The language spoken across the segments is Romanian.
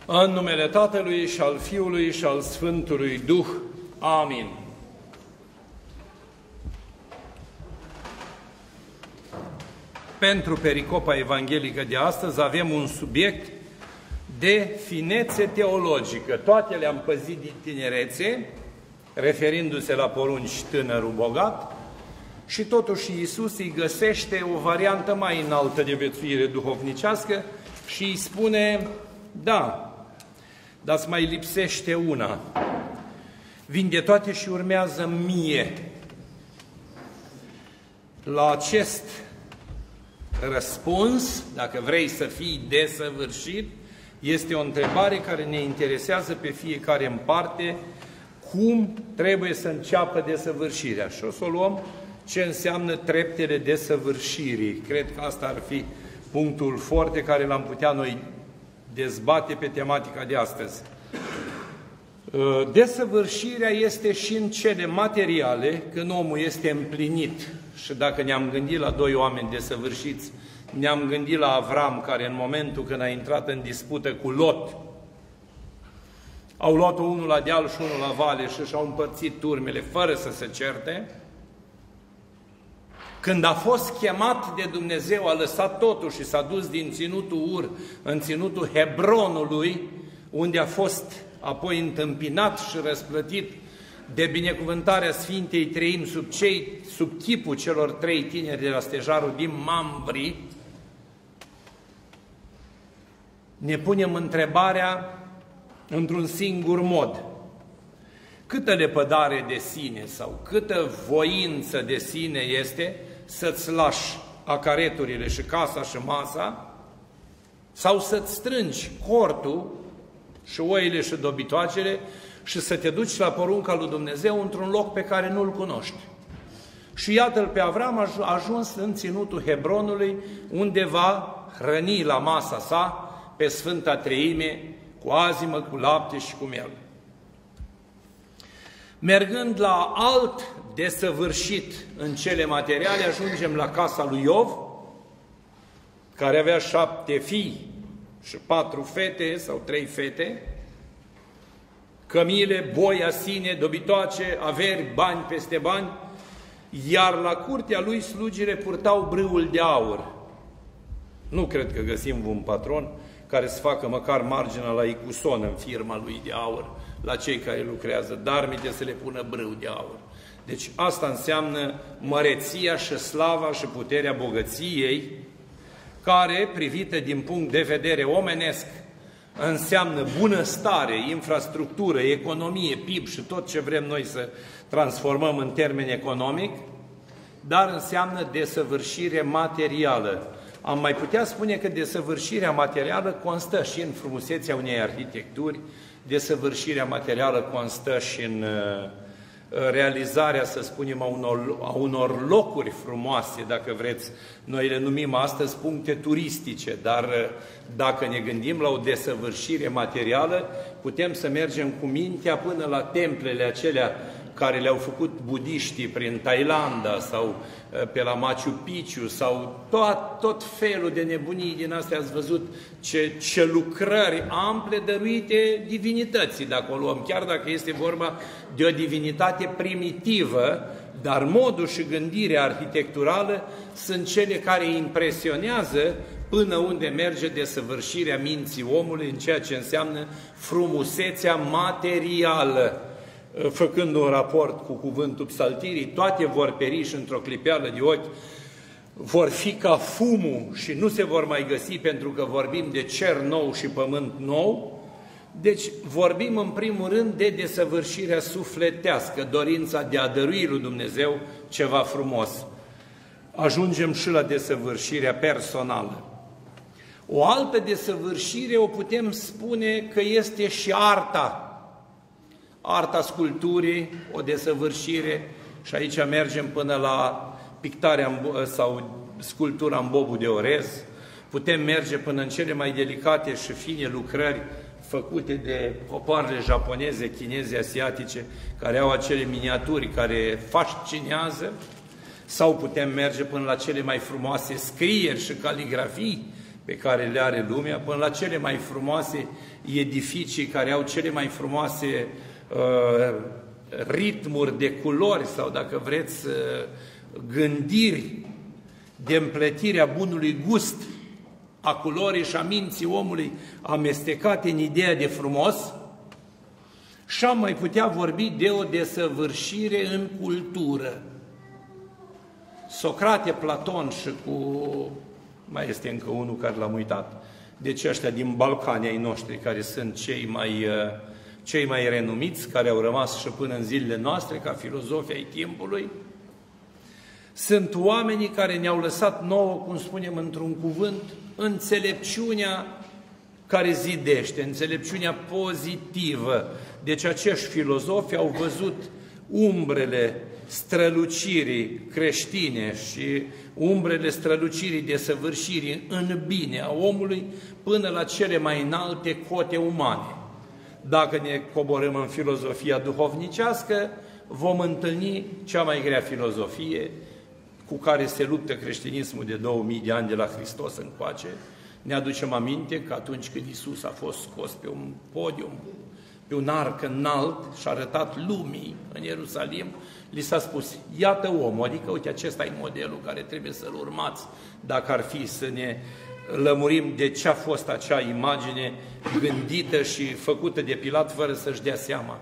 În numele Tatălui și al Fiului și al Sfântului Duh. Amin. Pentru pericopa evanghelică de astăzi avem un subiect de finețe teologică. Toate le-am păzit din tinerețe, referindu-se la porunci tânărul bogat, și totuși Iisus îi găsește o variantă mai înaltă de viețuire duhovnicească și îi spune: da, dar îți mai lipsește una. Vinde toate și urmează mie. La acest răspuns, dacă vrei să fii desăvârșit, este o întrebare care ne interesează pe fiecare în parte: cum trebuie să înceapă desăvârșirea? Și o să o luăm ce înseamnă treptele desăvârșirii. Cred că asta ar fi punctul forte care l-am putea noi dezbate pe tematica de astăzi. Desăvârșirea este și în cele materiale, când omul este împlinit. Și dacă ne-am gândit la doi oameni desăvârșiți, ne-am gândit la Avram, care în momentul când a intrat în dispută cu Lot, au luat-o unul la deal și unul la vale și și-au împărțit turmele fără să se certe. Când a fost chemat de Dumnezeu, a lăsat totul și s-a dus din ținutul Ur în ținutul Hebronului, unde a fost apoi întâmpinat și răsplătit de binecuvântarea Sfintei Treimi sub chipul celor trei tineri de la stejarul din Mamre. Ne punem întrebarea într-un singur mod: câtă lepădare de sine sau câtă voință de sine este să-ți lași acareturile și casa și masa, sau să-ți strângi cortul și oile și dobitoacele și să te duci la porunca lui Dumnezeu într-un loc pe care nu-l cunoști. Și iată-l pe Avram a ajuns în ținutul Hebronului, unde va hrăni la masa sa pe Sfânta Treime cu azimă, cu lapte și cu miel. Mergând la alt desăvârșit în cele materiale, ajungem la casa lui Iov, care avea 7 fii și 4 fete sau 3 fete, cămile, boi, asine, dobitoace, averi, bani peste bani, iar la curtea lui slugile purtau brâul de aur. Nu cred că găsim un patron care să facă măcar marginea la icuson în firma lui de aur, la cei care lucrează, dar minte să le pună brâu de aur. Deci asta înseamnă măreția și slava și puterea bogăției, care, privită din punct de vedere omenesc, înseamnă bunăstare, infrastructură, economie, PIB și tot ce vrem noi să transformăm în termen economic, dar înseamnă desăvârșire materială. Am mai putea spune că desăvârșirea materială constă și în frumusețea unei arhitecturi, desăvârșirea materială constă și în realizarea, să spunem, a unor locuri frumoase, dacă vreți. Noi le numim astăzi puncte turistice, dar dacă ne gândim la o desăvârșire materială, putem să mergem cu mintea până la templele acelea care le-au făcut budiștii prin Thailanda sau pe la Machu Picchu sau tot felul de nebunii din astea. Ați văzut ce lucrări ample dăruite divinității, dacă o luăm, chiar dacă este vorba de o divinitate primitivă, dar modul și gândirea arhitecturală sunt cele care impresionează până unde merge desăvârșirea minții omului în ceea ce înseamnă frumusețea materială. Făcând un raport cu cuvântul psaltirii, toate vor peri și într-o clipeală de ochi, vor fi ca fumul și nu se vor mai găsi, pentru că vorbim de cer nou și pământ nou. Deci vorbim în primul rând de desăvârșirea sufletească, dorința de a dărui lui Dumnezeu ceva frumos. Ajungem și la desăvârșirea personală. O altă desăvârșire o putem spune că este și arta. Arta sculpturii, o desăvârșire, și aici mergem până la pictarea sau sculptura în bobul de orez. Putem merge până în cele mai delicate și fine lucrări făcute de popoarele japoneze, chineze, asiatice, care au acele miniaturi care fascinează, sau putem merge până la cele mai frumoase scrieri și caligrafii pe care le are lumea, până la cele mai frumoase edificii care au cele mai frumoase ritmuri de culori sau, dacă vreți, gândiri de împletirea bunului gust a culorii și a minții omului amestecate în ideea de frumos, și am mai putea vorbi de o desăvârșire în cultură. Socrate, Platon și mai este încă unul care l-am uitat, deci ăștia din Balcani ai noștri, care sunt cei mai renumiți, care au rămas și până în zilele noastre, ca filozofi ai timpului, sunt oamenii care ne-au lăsat nouă, cum spunem într-un cuvânt, înțelepciunea care zidește, înțelepciunea pozitivă. Deci acești filozofi au văzut umbrele strălucirii creștine și umbrele strălucirii desăvârșirii în bine a omului până la cele mai înalte cote umane. Dacă ne coborâm în filozofia duhovnicească, vom întâlni cea mai grea filozofie cu care se luptă creștinismul de 2000 de ani de la Hristos încoace. Ne aducem aminte că atunci când Iisus a fost scos pe un podium, pe un arc înalt și a arătat lumii în Ierusalim, li s-a spus, iată omul, adică uite, acesta e modelul care trebuie să-l urmați dacă ar fi să ne lămurim de ce a fost acea imagine gândită și făcută de Pilat fără să-și dea seama.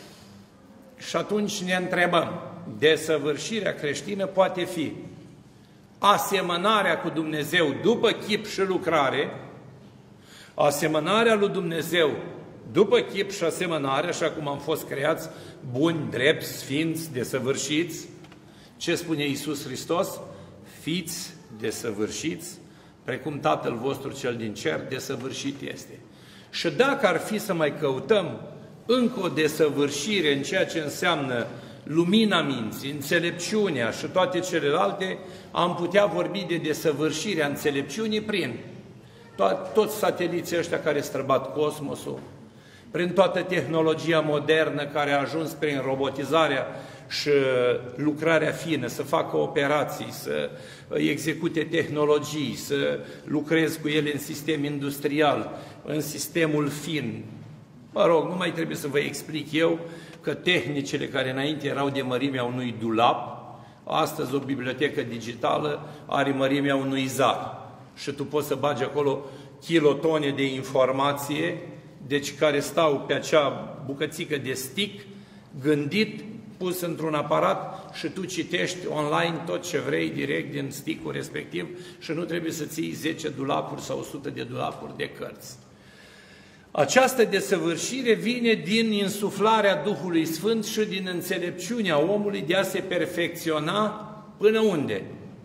Și atunci ne întrebăm, desăvârșirea creștină poate fi asemănarea cu Dumnezeu după chip și lucrare, asemănarea lui Dumnezeu după chip și asemănare, așa cum am fost creați buni, drepți, sfinți, desăvârșiți. Ce spune Iisus Hristos? Fiți desăvârșiți, precum Tatăl vostru cel din cer desăvârșit este. Și dacă ar fi să mai căutăm încă o desăvârșire în ceea ce înseamnă lumina minții, înțelepciunea și toate celelalte, am putea vorbi de desăvârșirea înțelepciunii prin toți sateliții ăștia care străbat cosmosul, prin toată tehnologia modernă care a ajuns prin robotizarea și lucrarea fină, să facă operații, să execute tehnologii, să lucrezi cu ele în sistem industrial, în sistemul fin. Mă rog, nu mai trebuie să vă explic eu că tehnicile care înainte erau de mărimea unui dulap, astăzi o bibliotecă digitală are mărimea unui zar. Și tu poți să bagi acolo kilotone de informație, deci care stau pe acea bucățică de stick, gândit, pus într-un aparat și tu citești online tot ce vrei direct din stick-ul respectiv și nu trebuie să ții 10 dulapuri sau 100 de dulapuri de cărți. Această desăvârșire vine din insuflarea Duhului Sfânt și din înțelepciunea omului de a se perfecționa până unde?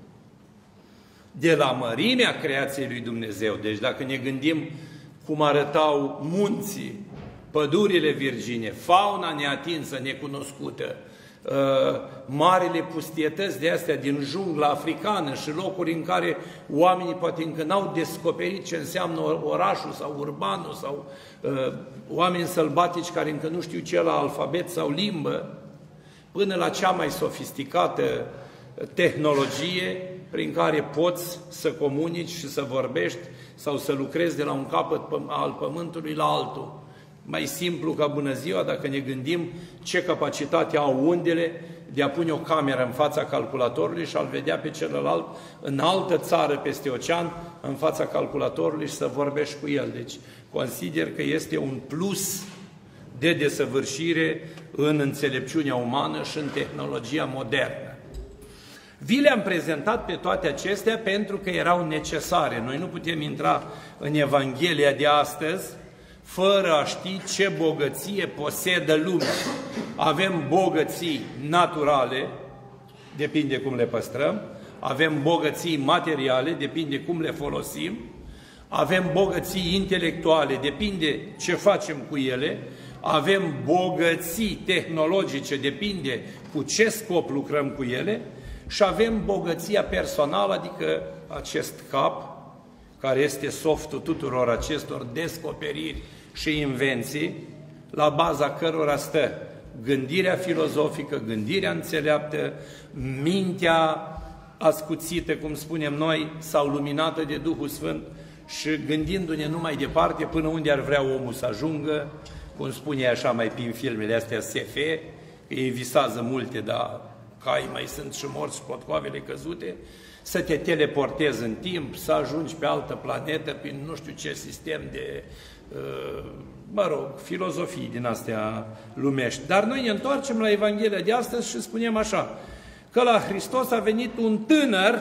De la mărimea creației lui Dumnezeu. Deci dacă ne gândim cum arătau munții, pădurile virgine, fauna neatinsă, necunoscută, marile pustietăți de astea din jungla africană și locuri în care oamenii poate încă n-au descoperit ce înseamnă orașul sau urbanul sau oameni sălbatici care încă nu știu ce la alfabet sau limbă, până la cea mai sofisticată tehnologie prin care poți să comunici și să vorbești sau să lucrezi de la un capăt al pământului la altul. Mai simplu ca bună ziua, dacă ne gândim ce capacitate au undele de a pune o cameră în fața calculatorului și a-l vedea pe celălalt în altă țară peste ocean, în fața calculatorului și să vorbești cu el. Deci consider că este un plus de desăvârșire în înțelepciunea umană și în tehnologia modernă. Vi le-am prezentat pe toate acestea pentru că erau necesare. Noi nu putem intra în Evanghelia de astăzi fără a ști ce bogăție posedă lumea. Avem bogății naturale, depinde cum le păstrăm, avem bogății materiale, depinde cum le folosim, avem bogății intelectuale, depinde ce facem cu ele, avem bogății tehnologice, depinde cu ce scop lucrăm cu ele, și avem bogăția personală, adică acest cap, care este softul tuturor acestor descoperiri și invenții, la baza cărora stă gândirea filozofică, gândirea înțeleaptă, mintea ascuțită, cum spunem noi, sau luminată de Duhul Sfânt și gândindu-ne numai departe până unde ar vrea omul să ajungă, cum spune așa mai prin filmele astea SF, că ei visează multe, dar cai mai sunt și morți și potcoavele căzute, să te teleportezi în timp, să ajungi pe altă planetă prin nu știu ce sistem de, filozofii din astea lumești. Dar noi ne întoarcem la Evanghelia de astăzi și spunem așa, că la Hristos a venit un tânăr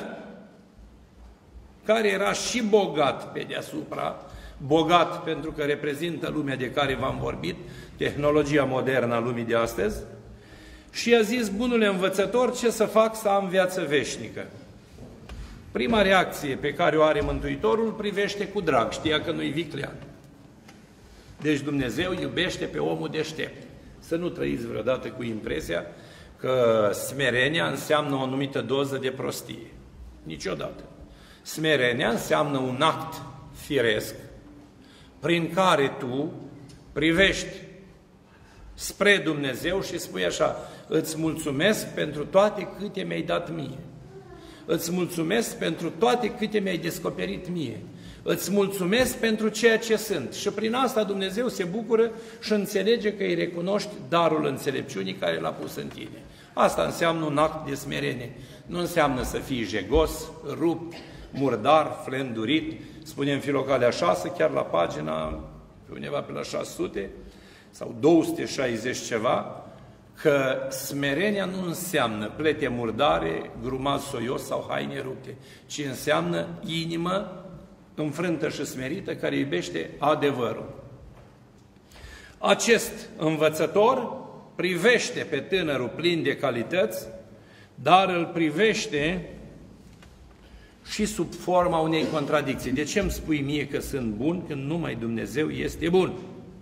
care era și bogat pe deasupra, bogat pentru că reprezintă lumea de care v-am vorbit, tehnologia modernă a lumii de astăzi, și i-a zis, bunule învățător, ce să fac să am viață veșnică? Prima reacție pe care o are Mântuitorul privește cu drag, știa că nu-i viclean. Deci Dumnezeu iubește pe omul deștept. Să nu trăiți vreodată cu impresia că smerenia înseamnă o anumită doză de prostie. Niciodată. Smerenia înseamnă un act firesc prin care tu privești spre Dumnezeu și spui așa, îți mulțumesc pentru toate câte mi-ai dat mie. Îți mulțumesc pentru toate câte mi-ai descoperit mie. Îți mulțumesc pentru ceea ce sunt. Și prin asta Dumnezeu se bucură și înțelege că îi recunoști darul înțelepciunii care l-a pus în tine. Asta înseamnă un act de smerenie. Nu înseamnă să fii jegos, rupt, murdar, flendurit. Spune în Filocalea 6, chiar la pagina, undeva pe la 600 sau 260 ceva, că smerenia nu înseamnă plete murdare, grumaz soios sau haine rupte, ci înseamnă inimă înfrântă și smerită care iubește adevărul. Acest învățător privește pe tânărul plin de calități, dar îl privește și sub forma unei contradicții. De ce îmi spui mie că sunt bun când numai Dumnezeu este bun?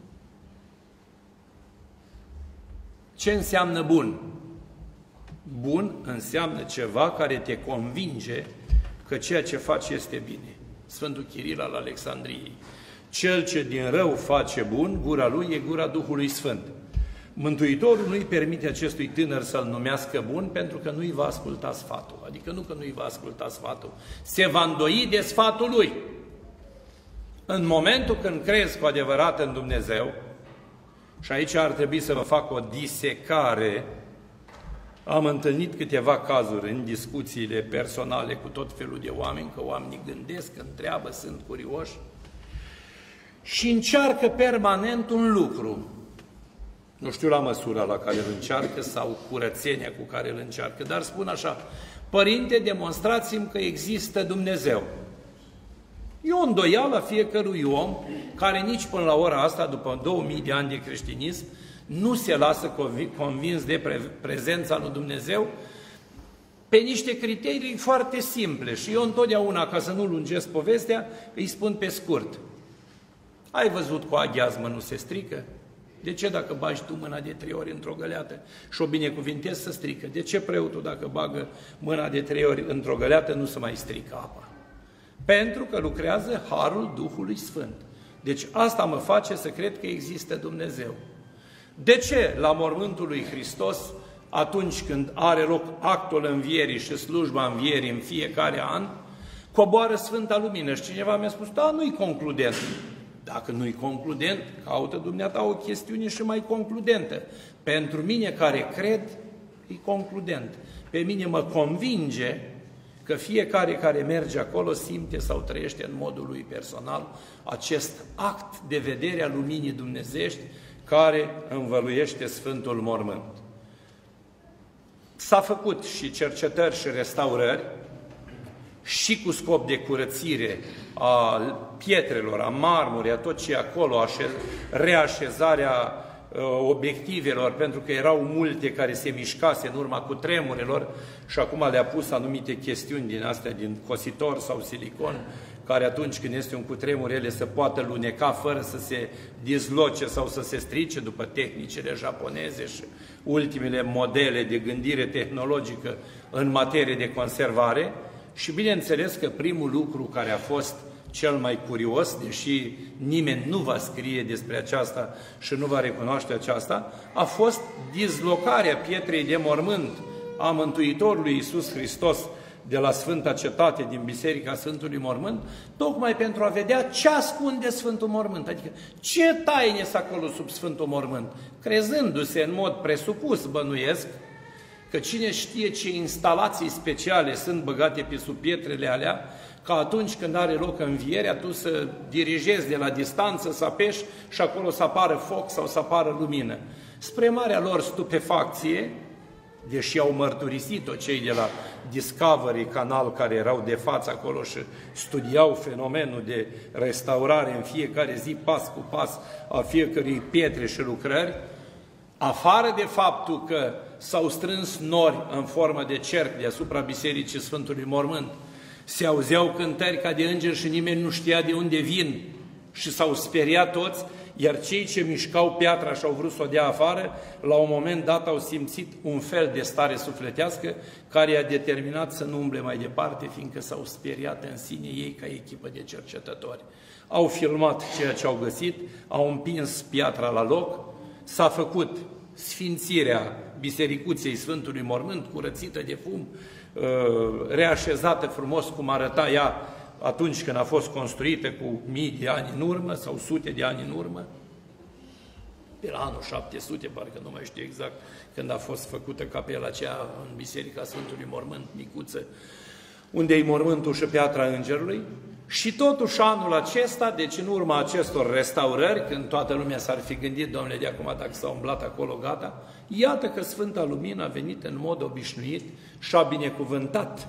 Ce înseamnă bun? Bun înseamnă ceva care te convinge că ceea ce faci este bine. Sfântul Chiril al Alexandriei. Cel ce din rău face bun, gura lui e gura Duhului Sfânt. Mântuitorul nu-i permite acestui tânăr să-l numească bun pentru că nu-i va asculta sfatul. Adică nu că nu-i va asculta sfatul. Se va îndoi de sfatul lui. În momentul când crezi cu adevărat în Dumnezeu, și aici ar trebui să vă fac o disecare, am întâlnit câteva cazuri în discuțiile personale cu tot felul de oameni, că oamenii gândesc, întreabă, sunt curioși și încearcă permanent un lucru. Nu știu la măsura la care îl încearcă sau curățenia cu care îl încearcă, dar spun așa, Părinte, demonstrați-mi că există Dumnezeu. E o îndoială a fiecărui om care nici până la ora asta, după 2000 de ani de creștinism, nu se lasă convins de prezența lui Dumnezeu pe niște criterii foarte simple. Și eu întotdeauna, ca să nu lungesc povestea, îi spun pe scurt. Ai văzut că o aghiazmă nu se strică? De ce dacă bagi tu mâna de 3 ori într-o găleată și o binecuvintezi să strică? De ce preotul dacă bagă mâna de 3 ori într-o găleată nu se mai strică apa? Pentru că lucrează Harul Duhului Sfânt. Deci asta mă face să cred că există Dumnezeu. De ce la mormântul lui Hristos, atunci când are loc actul învierii și slujba învierii în fiecare an, coboară Sfânta Lumină? Și cineva mi-a spus, da, nu-i concludent. Dacă nu-i concludent, caută dumneata o chestiune și mai concludentă. Pentru mine care cred, e concludent. Pe mine mă convinge că fiecare care merge acolo simte sau trăiește în modul lui personal acest act de vedere a luminii dumnezeiești care învăluiește Sfântul Mormânt. S-a făcut și cercetări și restaurări și cu scop de curățire a pietrelor, a marmurii, a tot ce e acolo, reașezarea obiectivelor, pentru că erau multe care se mișcase în urma cutremurelor și acum le-a pus anumite chestiuni din astea, din cositor sau silicon, care atunci când este un cutremur, ele se poată luneca fără să se dizloce sau să se strice după tehnicile japoneze și ultimele modele de gândire tehnologică în materie de conservare. Și bineînțeles că primul lucru care a fost cel mai curios, deși nimeni nu va scrie despre aceasta și nu va recunoaște aceasta, a fost dislocarea pietrei de mormânt a Mântuitorului Iisus Hristos de la Sfânta Cetate din Biserica Sfântului Mormânt, tocmai pentru a vedea ce ascunde Sfântul Mormânt, adică ce taine sunt acolo sub Sfântul Mormânt, crezându-se în mod presupus, bănuiesc, că cine știe ce instalații speciale sunt băgate pe sub pietrele alea, ca atunci când are loc învierea, tu să dirigezi de la distanță, să apeși și acolo să apară foc sau să apară lumină. Spre marea lor stupefacție, deși au mărturisit-o cei de la Discovery Canal, care erau de față acolo și studiau fenomenul de restaurare în fiecare zi, pas cu pas, a fiecărei pietre și lucrări, afară de faptul că s-au strâns nori în formă de cerc deasupra Bisericii Sfântului Mormânt, se auzeau cântări ca de îngeri și nimeni nu știa de unde vin și s-au speriat toți, iar cei ce mișcau piatra și au vrut să o dea afară, la un moment dat au simțit un fel de stare sufletească care i-a determinat să nu umble mai departe, fiindcă s-au speriat în sine ei ca echipă de cercetători. Au filmat ceea ce au găsit, au împins piatra la loc, s-a făcut sfințirea bisericuței Sfântului Mormânt, curățită de fum, reașezată frumos cum arăta ea atunci când a fost construită cu mii de ani în urmă sau sute de ani în urmă, pe la anul 700, parcă nu mai știu exact, când a fost făcută capela aceea în Biserica Sfântului Mormânt, micuță, unde e mormântul și piatra Îngerului. Și totuși anul acesta, deci în urma acestor restaurări, când toată lumea s-ar fi gândit, domnule, de acum dacă s-a umblat acolo, gata, iată că Sfânta Lumină a venit în mod obișnuit și a binecuvântat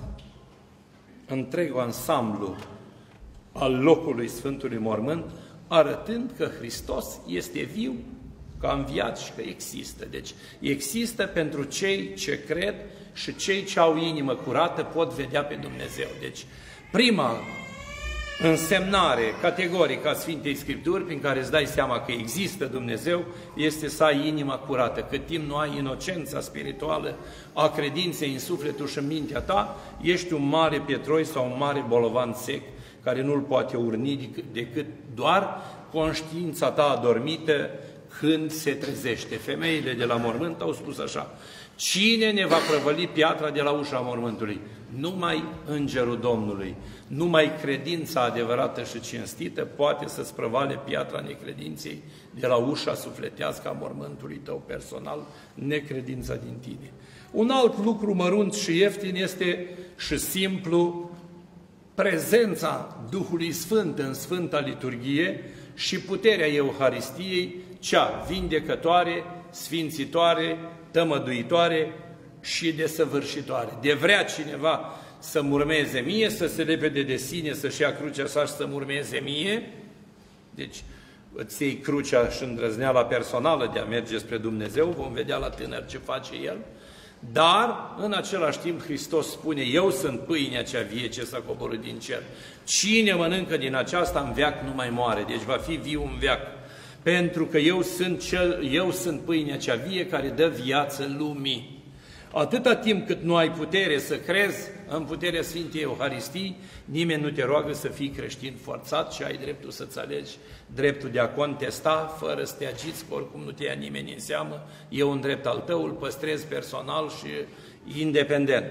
întreg ansamblu al locului Sfântului Mormânt, arătând că Hristos este viu, că a înviat și că există. Deci există pentru cei ce cred și cei ce au inimă curată pot vedea pe Dumnezeu. Deci prima însemnare categorică a Sfintei Scripturi, prin care îți dai seama că există Dumnezeu, este să ai inima curată. Cât timp nu ai inocența spirituală a credinței în sufletul și în mintea ta, ești un mare pietroi sau un mare bolovan sec, care nu-l poate urni decât doar conștiința ta adormită când se trezește. Femeile de la mormânt au spus așa: cine ne va prăvăli piatra de la ușa mormântului? Numai Îngerul Domnului, numai credința adevărată și cinstită poate să-ți prăvale piatra necredinței de la ușa sufletească a mormântului tău personal, necredința din tine. Un alt lucru mărunt și ieftin este și simplu prezența Duhului Sfânt în Sfânta Liturghie și puterea Euharistiei, cea vindecătoare, sfințitoare, tămăduitoare și desăvârșitoare. De vrea cineva să-mi urmeze mie, să se lepede de sine, să-și ia crucea sa și să-mi urmeze mie, deci îți iei crucea și îndrăzneala personală de a merge spre Dumnezeu, vom vedea la tânăr ce face el, dar în același timp Hristos spune: eu sunt pâinea cea vie ce s-a coborât din cer. Cine mănâncă din aceasta în veac nu mai moare, deci va fi viu în veac. Pentru că eu sunt pâinea cea vie care dă viață lumii. Atâta timp cât nu ai putere să crezi în puterea Sfintei Euharistii, nimeni nu te roagă să fii creștin forțat și ai dreptul să-ți alegi dreptul de a contesta fără să te agiți, că oricum nu te ia nimeni în seamă, e un drept al tău, îl păstrezi personal și independent.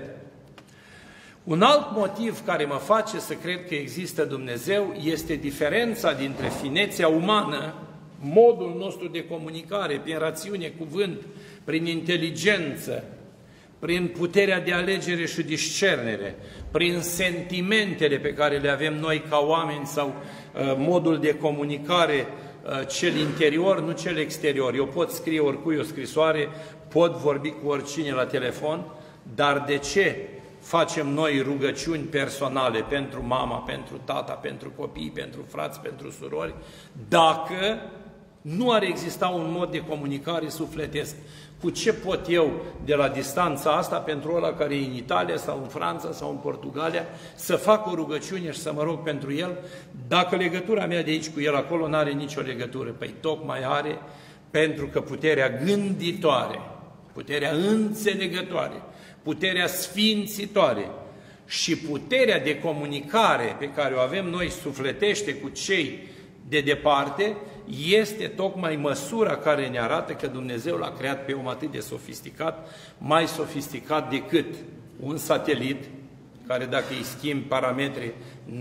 Un alt motiv care mă face să cred că există Dumnezeu este diferența dintre finețea umană, modul nostru de comunicare, prin rațiune, cuvânt, prin inteligență, prin puterea de alegere și discernere, prin sentimentele pe care le avem noi ca oameni sau modul de comunicare, cel interior, nu cel exterior. Eu pot scrie oricui o scrisoare, pot vorbi cu oricine la telefon, dar de ce facem noi rugăciuni personale pentru mama, pentru tata, pentru copii, pentru frați, pentru surori, dacă nu ar exista un mod de comunicare sufletesc? Cu ce pot eu de la distanța asta pentru ăla care e în Italia sau în Franța sau în Portugalia să fac o rugăciune și să mă rog pentru el, dacă legătura mea de aici cu el acolo nu are nicio legătură? Păi tocmai are, pentru că puterea gânditoare, puterea înțelegătoare, puterea sfințitoare și puterea de comunicare pe care o avem noi sufletește cu cei de departe, este tocmai măsura care ne arată că Dumnezeu l-a creat pe om atât de sofisticat, mai sofisticat decât un satelit care dacă îi schimbi parametrii,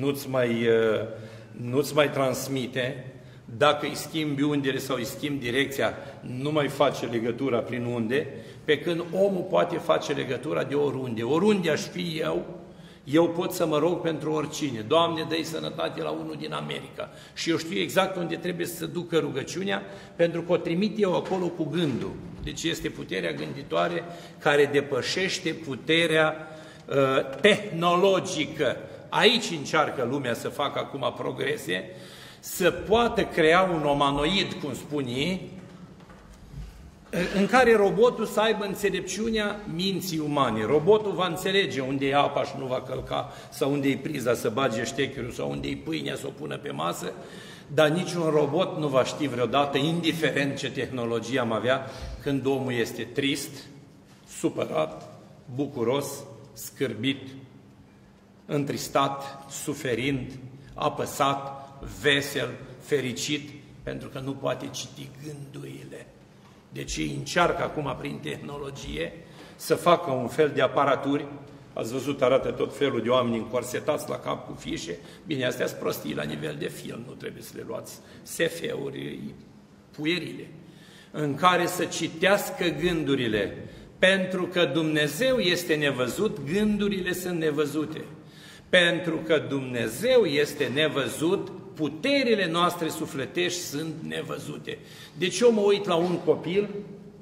nu-ți mai transmite. Dacă îi schimbi undele sau îi schimbi direcția, nu mai face legătura prin unde, pe când omul poate face legătura de oriunde. Oriunde aș fi eu pot să mă rog pentru oricine. Doamne, dă-i sănătate la unul din America. Și eu știu exact unde trebuie să ducă rugăciunea, pentru că o trimit eu acolo cu gândul. Deci este puterea gânditoare care depășește puterea tehnologică. Aici încearcă lumea să facă acum progrese, să poată crea un omanoid, cum spun ei, în care robotul să aibă înțelepciunea minții umane. Robotul va înțelege unde e apa și nu va călca, sau unde e priza să bage ștecherul, sau unde e pâinea să o pună pe masă, dar niciun robot nu va ști vreodată, indiferent ce tehnologie am avea, când omul este trist, supărat, bucuros, scârbit, întristat, suferind, apăsat, vesel, fericit, pentru că nu poate citi gândurile. Deci ei încearcă acum prin tehnologie să facă un fel de aparaturi. Ați văzut, arată tot felul de oameni încorsetați la cap cu fișe. Bine, astea sunt prostii la nivel de film, nu trebuie să le luați SF-uri puerile, în care să citească gândurile. Pentru că Dumnezeu este nevăzut, gândurile sunt nevăzute. Pentru că Dumnezeu este nevăzut, puterile noastre sufletești sunt nevăzute. Deci eu mă uit la un copil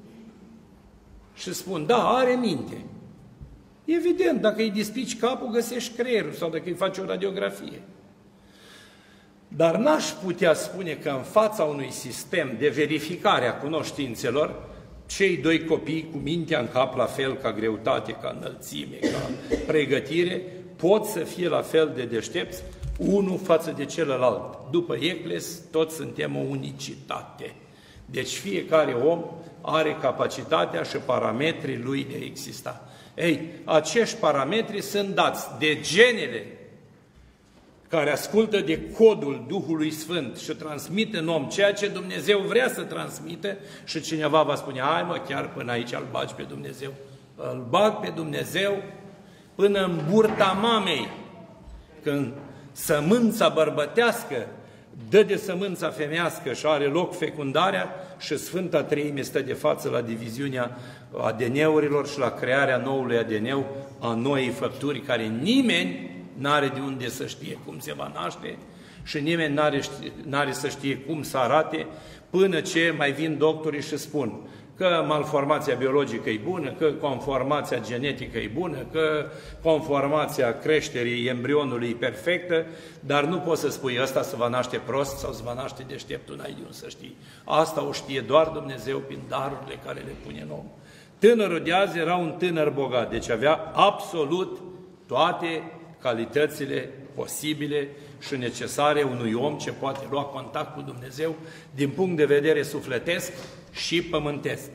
și spun, da, are minte. Evident, dacă îi despici capul, găsești creierul sau dacă îi faci o radiografie. Dar n-aș putea spune că în fața unui sistem de verificare a cunoștințelor, cei doi copii cu mintea în cap la fel ca greutate, ca înălțime, ca pregătire, pot să fie la fel de deștepți unul față de celălalt. După Ecles, toți suntem o unicitate. Deci fiecare om are capacitatea și parametrii lui de a exista. Ei, acești parametri sunt dați de genele care ascultă de codul Duhului Sfânt și transmit în om ceea ce Dumnezeu vrea să transmită, și cineva va spune, hai mă, chiar până aici îl bagi pe Dumnezeu. Îl bag pe Dumnezeu până în burta mamei, când sămânța bărbătească dă de sămânța femească și are loc fecundarea și Sfânta Treime stă de față la diviziunea ADN-urilor și la crearea noului ADN, a noii făpturi, care nimeni n-are de unde să știe cum se va naște și nimeni n-are să știe cum să arate, până ce mai vin doctorii și spun că malformația biologică e bună, că conformația genetică e bună, că conformația creșterii embrionului e perfectă, dar nu poți să spui ăsta se va naște prost sau se va naște deștept, tu n-ai de unde să știi. Asta o știe doar Dumnezeu prin darurile care le pune în om. Tânărul de azi era un tânăr bogat, deci avea absolut toate calitățile posibile și necesare unui om ce poate lua contact cu Dumnezeu din punct de vedere sufletesc și pământesc.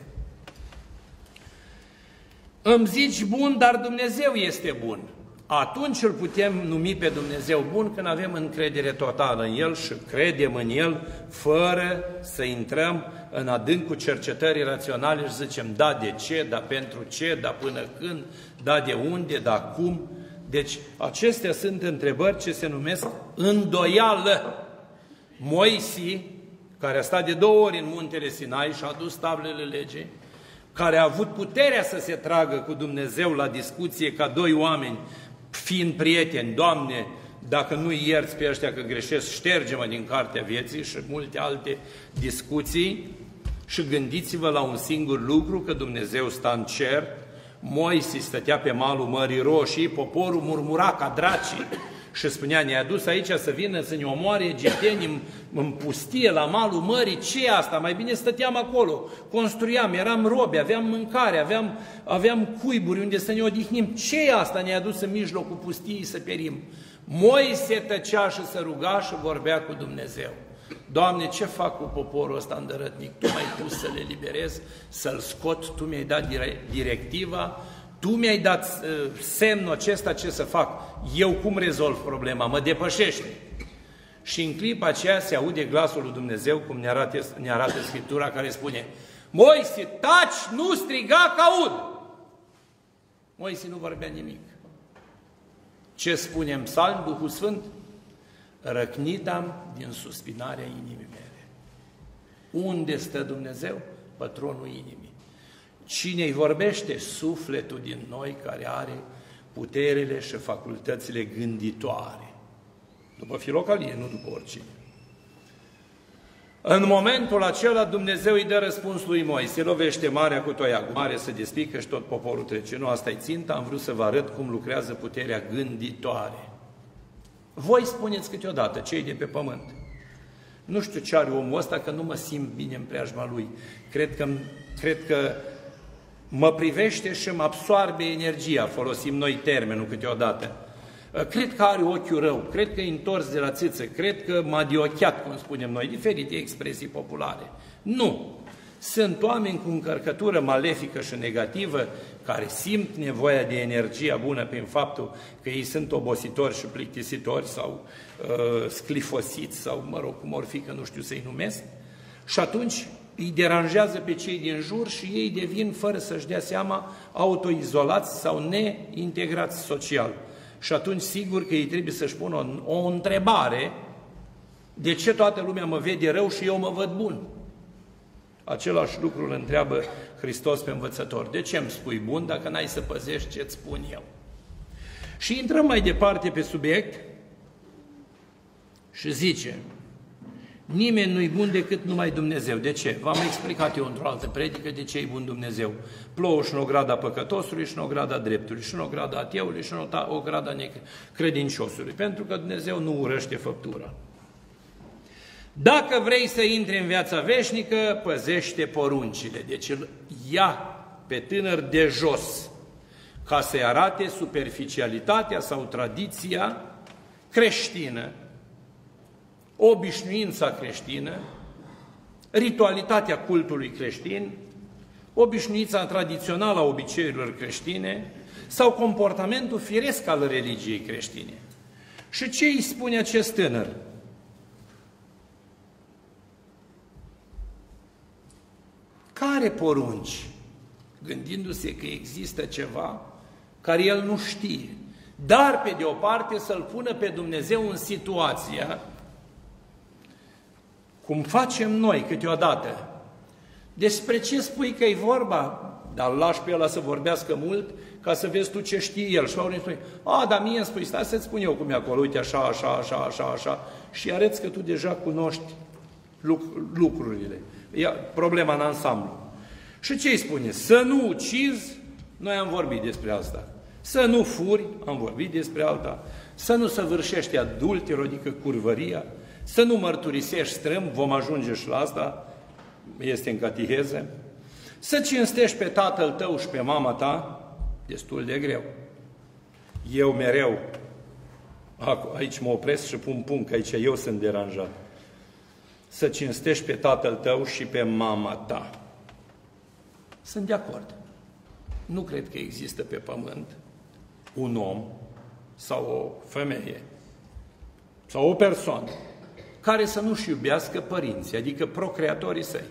Îmi zici bun, dar Dumnezeu este bun. Atunci îl putem numi pe Dumnezeu bun când avem încredere totală în El și credem în El fără să intrăm în adâncul cercetării raționale și zicem da de ce, da pentru ce, da până când, da de unde, da cum. Deci acestea sunt întrebări ce se numesc îndoială. Moise, care a stat de 2 ori în muntele Sinai și a adus tablele legii, care a avut puterea să se tragă cu Dumnezeu la discuție ca 2 oameni, fiind prieteni, Doamne, dacă nu ierți pe ăștia că greșesc, șterge-mă din cartea vieții, și multe alte discuții. Și gândiți-vă la un singur lucru, că Dumnezeu stă în cer, Moise stătea pe malul Mării Roșii, poporul murmura ca dracii și spunea, ne-a adus aici să vină să ne omoare egiptenii în pustie la malul mării, ce e asta? Mai bine stăteam acolo, construiam, eram robi, aveam mâncare, aveam cuiburi unde să ne odihnim, ce e asta? Ne-a adus în mijlocul pustiei să perim. Moise tăcea și se ruga și vorbea cu Dumnezeu. Doamne, ce fac cu poporul ăsta îndărătnic? Tu m-ai pus să le liberez, să-l scot, Tu mi-ai dat directiva, Tu mi-ai dat semnul acesta ce să fac. Eu cum rezolv problema? Mă depășește. Și în clipa aceea se aude glasul lui Dumnezeu, cum ne arată Scriptura, care spune, Moise, taci, nu striga că aud. Moise nu vorbea nimic. Ce spune în Psalm Duhul Sfânt? Răcnit-am din suspinarea inimii mele. Unde stă Dumnezeu? Pe tronul inimii. Cine îi vorbește? Sufletul din noi care are puterile și facultățile gânditoare. După filocalie, nu după oricine. În momentul acela Dumnezeu îi dă răspuns lui Moise, lovește marea cu toiagul. Mare se despică și tot poporul trece. Nu, asta-i ținta, am vrut să vă arăt cum lucrează puterea gânditoare. Voi spuneți câteodată, cei de pe pământ, nu știu ce are omul ăsta, că nu mă simt bine în preajma lui. Cred că mă privește și mă absoarbe energia, folosim noi termenul câteodată. Cred că are ochiul rău, cred că e întors de la țâță, cred că m-a diochiat, cum spunem noi, diferite expresii populare. Nu! Sunt oameni cu încărcătură malefică și negativă care simt nevoia de energia bună prin faptul că ei sunt obositori și plictisitori sau sclifosiți sau, mă rog, cum or fi, că nu știu să-i numesc, și atunci îi deranjează pe cei din jur și ei devin, fără să-și dea seama, autoizolați sau neintegrați social. Și atunci, sigur că ei trebuie să-și pună o întrebare: de ce toată lumea mă vede rău și eu mă văd bun? Același lucru îl întreabă Hristos pe învățător. De ce îmi spui bun dacă n-ai să păzești ce-ți spun eu? Și intrăm mai departe pe subiect și zice: nimeni nu-i bun decât numai Dumnezeu. De ce? V-am explicat eu într-o altă predică de ce e bun Dumnezeu. Plouă și în ograda păcătosului, și în ograda dreptului, și în ograda ateului, și în ograda necredinciosului. Pentru că Dumnezeu nu urăște făptura. Dacă vrei să intri în viața veșnică, păzește poruncile. Deci îl ia pe tânăr de jos, ca să-i arate superficialitatea sau tradiția creștină, obișnuința creștină, ritualitatea cultului creștin, obișnuința tradițională a obiceiurilor creștine sau comportamentul firesc al religiei creștine. Și ce îi spune acest tânăr? Care porunci? Gândindu-se că există ceva care el nu știe, dar pe de o parte să-L pună pe Dumnezeu în situația, cum facem noi câteodată. Despre ce spui că e vorba? Dar îl lași pe ăla să vorbească mult ca să vezi tu ce știe el. Și la urmă spui: a, dar mie îmi spui, stai să-ți spun eu cum e acolo, uite așa, așa, așa, așa, așa. Și arăți că tu deja cunoști lucrurile. E problema în ansamblu. Și ce îi spune? Să nu ucizi, noi am vorbit despre asta. Să nu furi, am vorbit despre alta. Să nu săvârșești adulterul, adică curvăria. Să nu mărturisești strâm, vom ajunge și la asta, este în catiheză. Să cinstești pe tatăl tău și pe mama ta, destul de greu. Eu mereu, aici mă opresc și pun punct, că aici eu sunt deranjat. Să cinstești pe tatăl tău și pe mama ta. Sunt de acord. Nu cred că există pe pământ un om sau o femeie sau o persoană care să nu-și iubească părinții, adică procreatorii săi.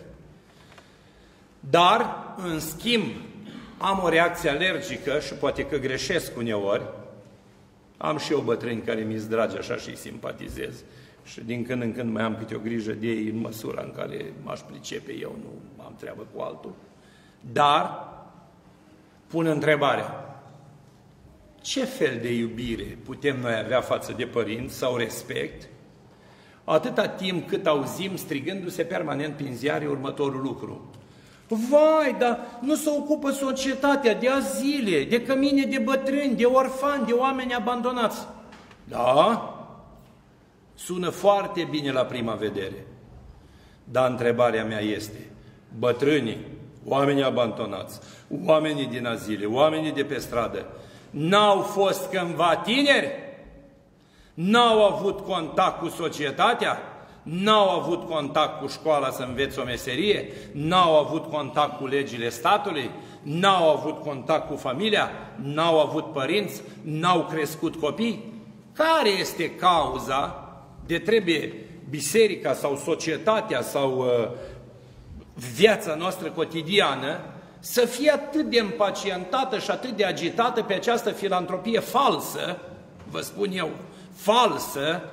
Dar, în schimb, am o reacție alergică și poate că greșesc uneori. Am și eu bătrâni care mi-s dragi așa și îi simpatizez. Și din când în când mai am câte o grijă de ei în măsura în care m-aș pricepe eu, nu am treabă cu altul. Dar pun întrebarea: ce fel de iubire putem noi avea față de părinți sau respect, atâta timp cât auzim strigându-se permanent prin ziare următorul lucru: vai, dar nu se ocupă societatea de azile, de cămine de bătrâni, de orfani, de oameni abandonați. Da, sună foarte bine la prima vedere. Dar întrebarea mea este: bătrânii, oamenii abandonați, oamenii din azile, oamenii de pe stradă, n-au fost cândva tineri? N-au avut contact cu societatea? N-au avut contact cu școala să învețe o meserie? N-au avut contact cu legile statului? N-au avut contact cu familia? N-au avut părinți? N-au crescut copii? Care este cauza de trebuie biserica sau societatea sau viața noastră cotidiană să fie atât de împacientată și atât de agitată pe această filantropie falsă, vă spun eu, falsă,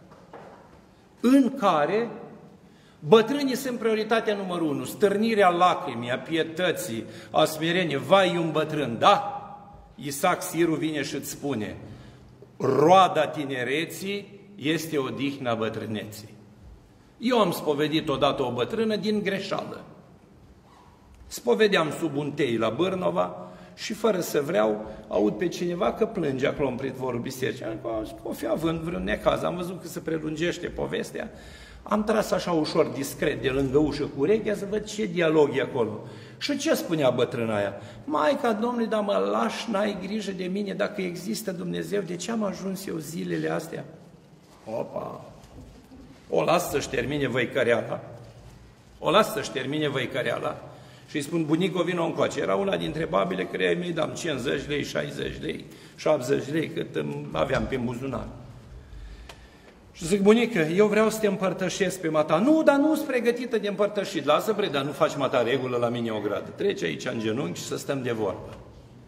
în care bătrânii sunt prioritatea numărul 1, stârnirea lacrimii, a pietății, a smereniei. Vai, e un bătrân, da? Isaac Siru vine și îți spune, roada tinereții este odihna bătrâneții. Eu am spovedit odată o bătrână din greșeală. Spovedeam sub un tei la Bârnova și fără să vreau aud pe cineva că plânge acolo în pritvorul bisericii. O fi având vreun necaz, am văzut că se prelungește povestea. Am tras așa ușor, discret, de lângă ușă cu urechea să văd ce dialog e acolo. Și ce spunea bătrâna aia? Maica Domnului, dar mă lași, n-ai grijă de mine, dacă există Dumnezeu, de ce am ajuns eu zilele astea? Opa! O las să-și termine văicăreala. O las să-și termine văicăreala. Și îi spun, bunico, vino încoace. Era una dintre babile care mi-i dam 50 lei, 60 lei, 70 lei, cât aveam pe buzunar. Și zic, bunică, eu vreau să te împărtășesc pe mata. Nu, dar nu sunt pregătită de împărtășit. Lasă, bre, dar nu faci mata regulă la mine o gradă. Trece aici în genunchi și să stăm de vorbă.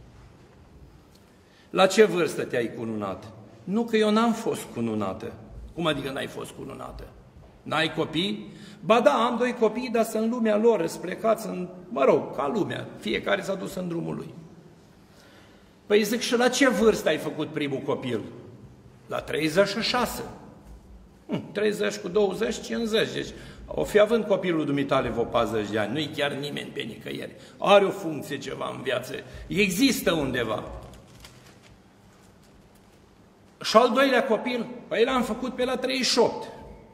La ce vârstă te-ai cununat? Nu, că eu n-am fost cununată. Cum adică n-ai fost cununată? N-ai copii? Ba da, am 2 copii, dar sunt în lumea lor, sunt plecați în, mă rog, ca lumea. Fiecare s-a dus în drumul lui. Păi zic, și la ce vârstă ai făcut primul copil? La 36. 30 cu 20, 50. Deci, o fi având copilul dumitale vreo 40 de ani, nu-i chiar nimeni pe nicăieri. Are o funcție ceva în viață, există undeva. Și al doilea copil, păi l-am făcut pe la 38.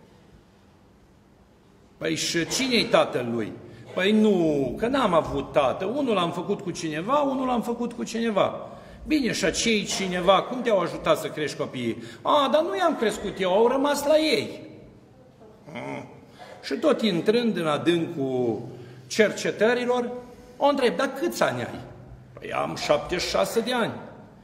Păi și cine-i tatăl lui? Păi nu, că n-am avut tată. Unul l-am făcut cu cineva, unul l-am făcut cu cineva. Bine, și acei cineva, cum te-au ajutat să crești copiii? A, dar nu i-am crescut eu, au rămas la ei. Și tot intrând în adâncul cercetărilor, o întreb, dar câți ani ai? Păi am 76 de ani.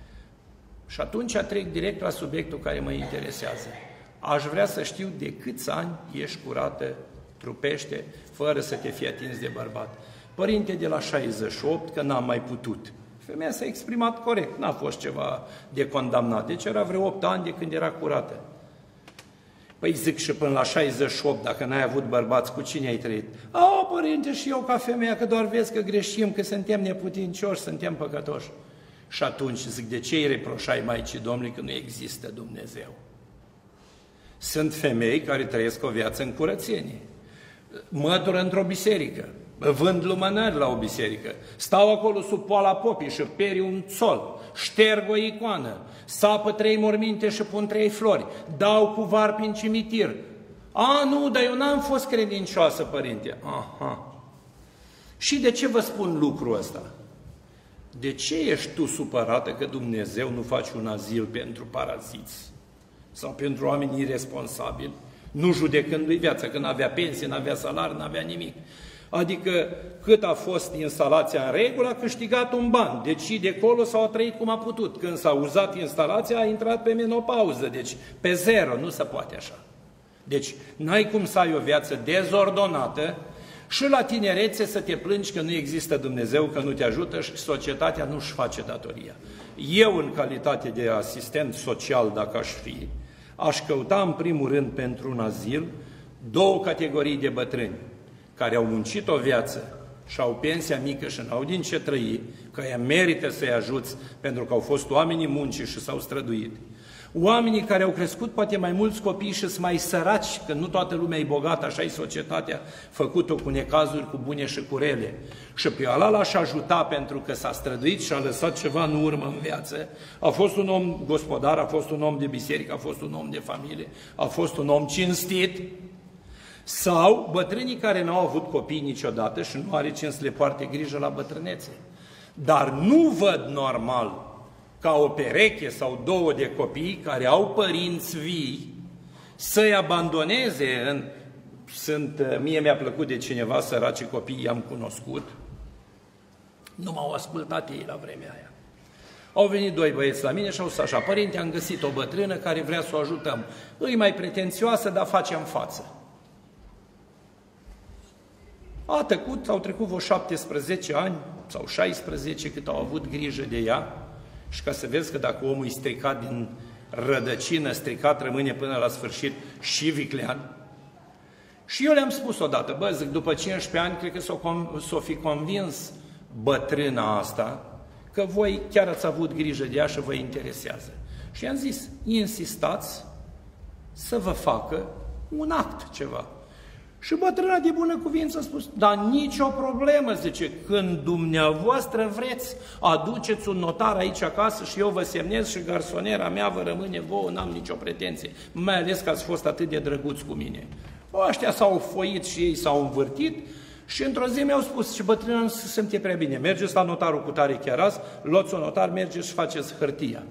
Și atunci trec direct la subiectul care mă interesează. Aș vrea să știu de câți ani ești curată, trupește, fără să te fie atins de bărbat. Părinte, de la 68, că n-am mai putut. Femeia s-a exprimat corect, n-a fost ceva de condamnat. Deci era vreo 8 ani de când era curată. Păi zic, și până la 68, dacă n-ai avut bărbați, cu cine ai trăit? A, părinte, și eu ca femeia, că doar vezi că greșim, că suntem neputincioși, suntem păcătoși. Și atunci zic, de ce îi reproșai Maicii Domnului că nu există Dumnezeu? Sunt femei care trăiesc o viață în curățenie, mătură într-o biserică, vând lumânări la o biserică, stau acolo sub poala popii și peri un țol, șterg o icoană, sapă 3 morminte și pun 3 flori, dau cu varpi în cimitir. A, nu, dar eu n-am fost credincioasă, părinte. Aha. Și de ce vă spun lucrul ăsta? De ce ești tu supărată că Dumnezeu nu face un azil pentru paraziți sau pentru oameni irresponsabili, nu judecându-i viața, că n-avea pensie, n-avea salariu, n-avea nimic? Adică cât a fost instalația în regulă, a câștigat un ban, deci de acolo s-au trăit cum a putut. Când s-a uzat instalația, a intrat pe menopauză, deci pe 0, nu se poate așa. Deci n-ai cum să ai o viață dezordonată și la tinerețe să te plângi că nu există Dumnezeu, că nu te ajută și societatea nu-și face datoria. Eu, în calitate de asistent social, dacă aș fi, aș căuta în primul rând pentru un azil 2 categorii de bătrâni care au muncit o viață și au pensia mică și n-au din ce trăi, că ea merită să-i ajuți pentru că au fost oamenii muncii și s-au străduit. Oamenii care au crescut poate mai mulți copii și sunt mai săraci, că nu toată lumea e bogată, așa e societatea, făcut-o cu necazuri, cu bune și cu rele. Și pe ăla l-aș ajuta pentru că s-a străduit și a lăsat ceva în urmă în viață. A fost un om gospodar, a fost un om de biserică, a fost un om de familie, a fost un om cinstit. Sau bătrânii care n-au avut copii niciodată și nu are cine să le poarte grijă la bătrânețe. Dar nu văd normal ca o pereche sau 2 de copii care au părinți vii să-i abandoneze mie mi-a plăcut de cineva, săraci copii, i-am cunoscut, nu m-au ascultat ei la vremea aia. Au venit 2 băieți la mine și au spus așa, părinte, am găsit o bătrână care vrea să o ajutăm. Îi mai pretențioasă, dar facem față. A tăcut, au trecut vreo 17 ani sau 16 cât au avut grijă de ea și ca să vezi că dacă omul e stricat din rădăcină, stricat rămâne până la sfârșit și viclean. Și eu le-am spus odată, bă, zic, după 15 ani, cred că s-o fi convins bătrâna asta că voi chiar ați avut grijă de ea și vă interesează. Și i-am zis, insistați să vă facă un act ceva. Și bătrâna de bună cuvință a spus, dar nicio problemă, zice, când dumneavoastră vreți, aduceți un notar aici acasă și eu vă semnez și garsoniera mea vă rămâne vouă, n-am nicio pretenție, mai ales că ați fost atât de drăguți cu mine. Ăștia s-au foit și ei s-au învârtit și într-o zi mi-au spus, și bătrâna nu se simte prea bine, mergeți la notarul cu tare chiar azi, luați un notar, mergeți și faceți hârtia.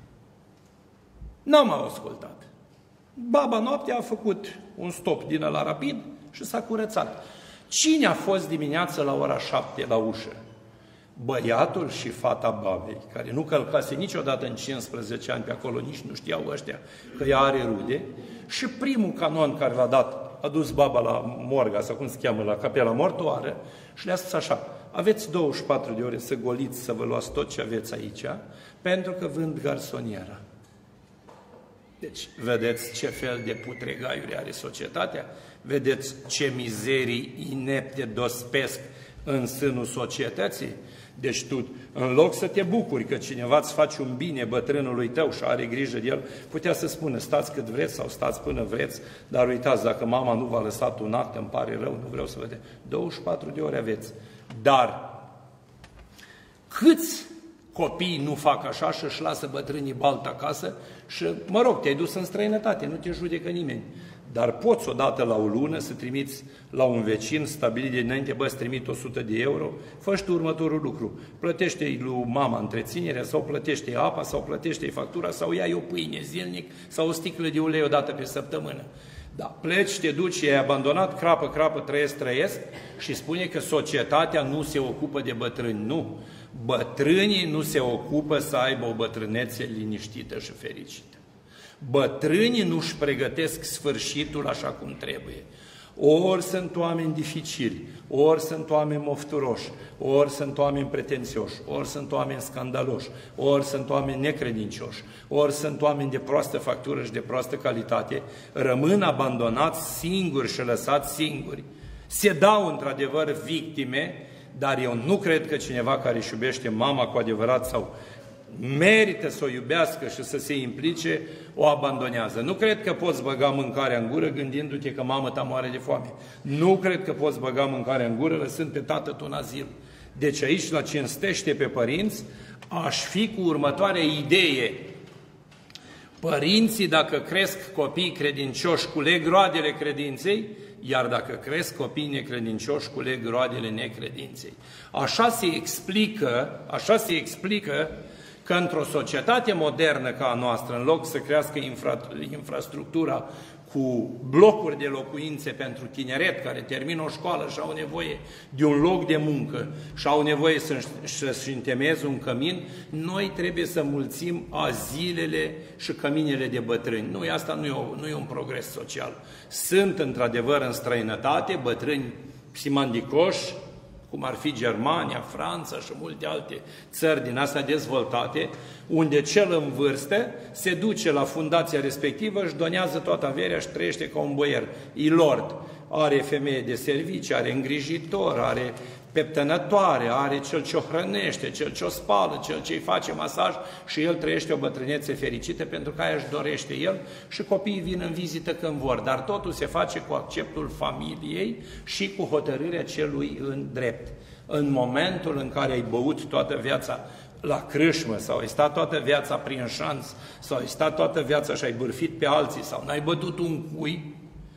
N-am ascultat. Baba noaptea a făcut un stop din ăla rapid și s-a curățat. Cine a fost dimineață la ora 7 la ușă? Băiatul și fata babei, care nu călcase niciodată în 15 ani pe acolo, nici nu știau ăștia că ea are rude, și primul canon care l-a dat, a dus baba la morga, sau cum se cheamă, la capela mortoară, și le-a spus așa, aveți 24 de ore să goliți, să vă luați tot ce aveți aici, pentru că vând garsoniera. Deci, vedeți ce fel de putregaiuri are societatea? Vedeți ce mizerii inepte dospesc în sânul societății? Deci tu, în loc să te bucuri că cineva îți face un bine bătrânului tău și are grijă de el, putea să spună, stați cât vreți sau stați până vreți, dar uitați, dacă mama nu v-a lăsat un act, îmi pare rău, nu vreau să vedem. 24 de ore aveți. Dar câți copiii nu fac așa și își lasă bătrânii baltă acasă și, mă rog, te-ai dus în străinătate, nu te judecă nimeni. Dar poți odată la o lună să trimiți la un vecin stabilit de înainte, bă, îți trimit 100 de euro, fă-și tu următorul lucru. Plătește-i lui mama întreținerea, sau plătește-i apa, sau plătește-i factura, sau ia-i o pâine zilnic, sau o sticlă de ulei odată pe săptămână. Da, pleci, te duci, e abandonat, crapă, trăiesc și spune că societatea nu se ocupă de bătrâni. Nu. Bătrânii nu se ocupă să aibă o bătrânețe liniștită și fericită. Bătrânii nu-și pregătesc sfârșitul așa cum trebuie. Ori sunt oameni dificili, ori sunt oameni mofturoși, ori sunt oameni pretențioși, ori sunt oameni scandaloși, ori sunt oameni necredincioși, ori sunt oameni de proastă factură și de proastă calitate, rămân abandonați singuri și lăsați singuri. Se dau într-adevăr victime, dar eu nu cred că cineva care își iubește mama cu adevărat sau merită să o iubească și să se implice, o abandonează. Nu cred că poți băga mâncarea în gură gândindu-te că mama ta moare de foame. Nu cred că poți băga mâncarea în gură lăsând pe tată tu în azil. Deci aici, la cinstește pe părinți, aș fi cu următoarea idee. Părinții, dacă cresc copii credincioși, culeg roadele credinței, iar dacă cresc copii necredincioși, culeg roadele necredinței. Așa se explică că într-o societate modernă ca a noastră, în loc să crească infrastructura cu blocuri de locuințe pentru tineret care termină o școală și au nevoie de un loc de muncă și au nevoie să-și întemeieze un cămin, noi trebuie să mulțim azilele și căminele de bătrâni. Nu, asta nu e un progres social. Sunt într-adevăr în străinătate bătrâni simandicoși, cum ar fi Germania, Franța și multe alte țări din astea dezvoltate, unde cel în vârstă se duce la fundația respectivă, își donează toată averea și trăiește ca un boier. E lord. Are femeie de servicii, are îngrijitor, are peptănătoare, are cel ce o hrănește, cel ce o spală, cel ce îi face masaj și el trăiește o bătrânețe fericită pentru că aia își dorește el și copiii vin în vizită când vor, dar totul se face cu acceptul familiei și cu hotărârea celui în drept. În momentul în care ai băut toată viața la crâșmă sau ai stat toată viața prin șanț sau ai stat toată viața și ai bârfit pe alții sau n-ai bătut un cui,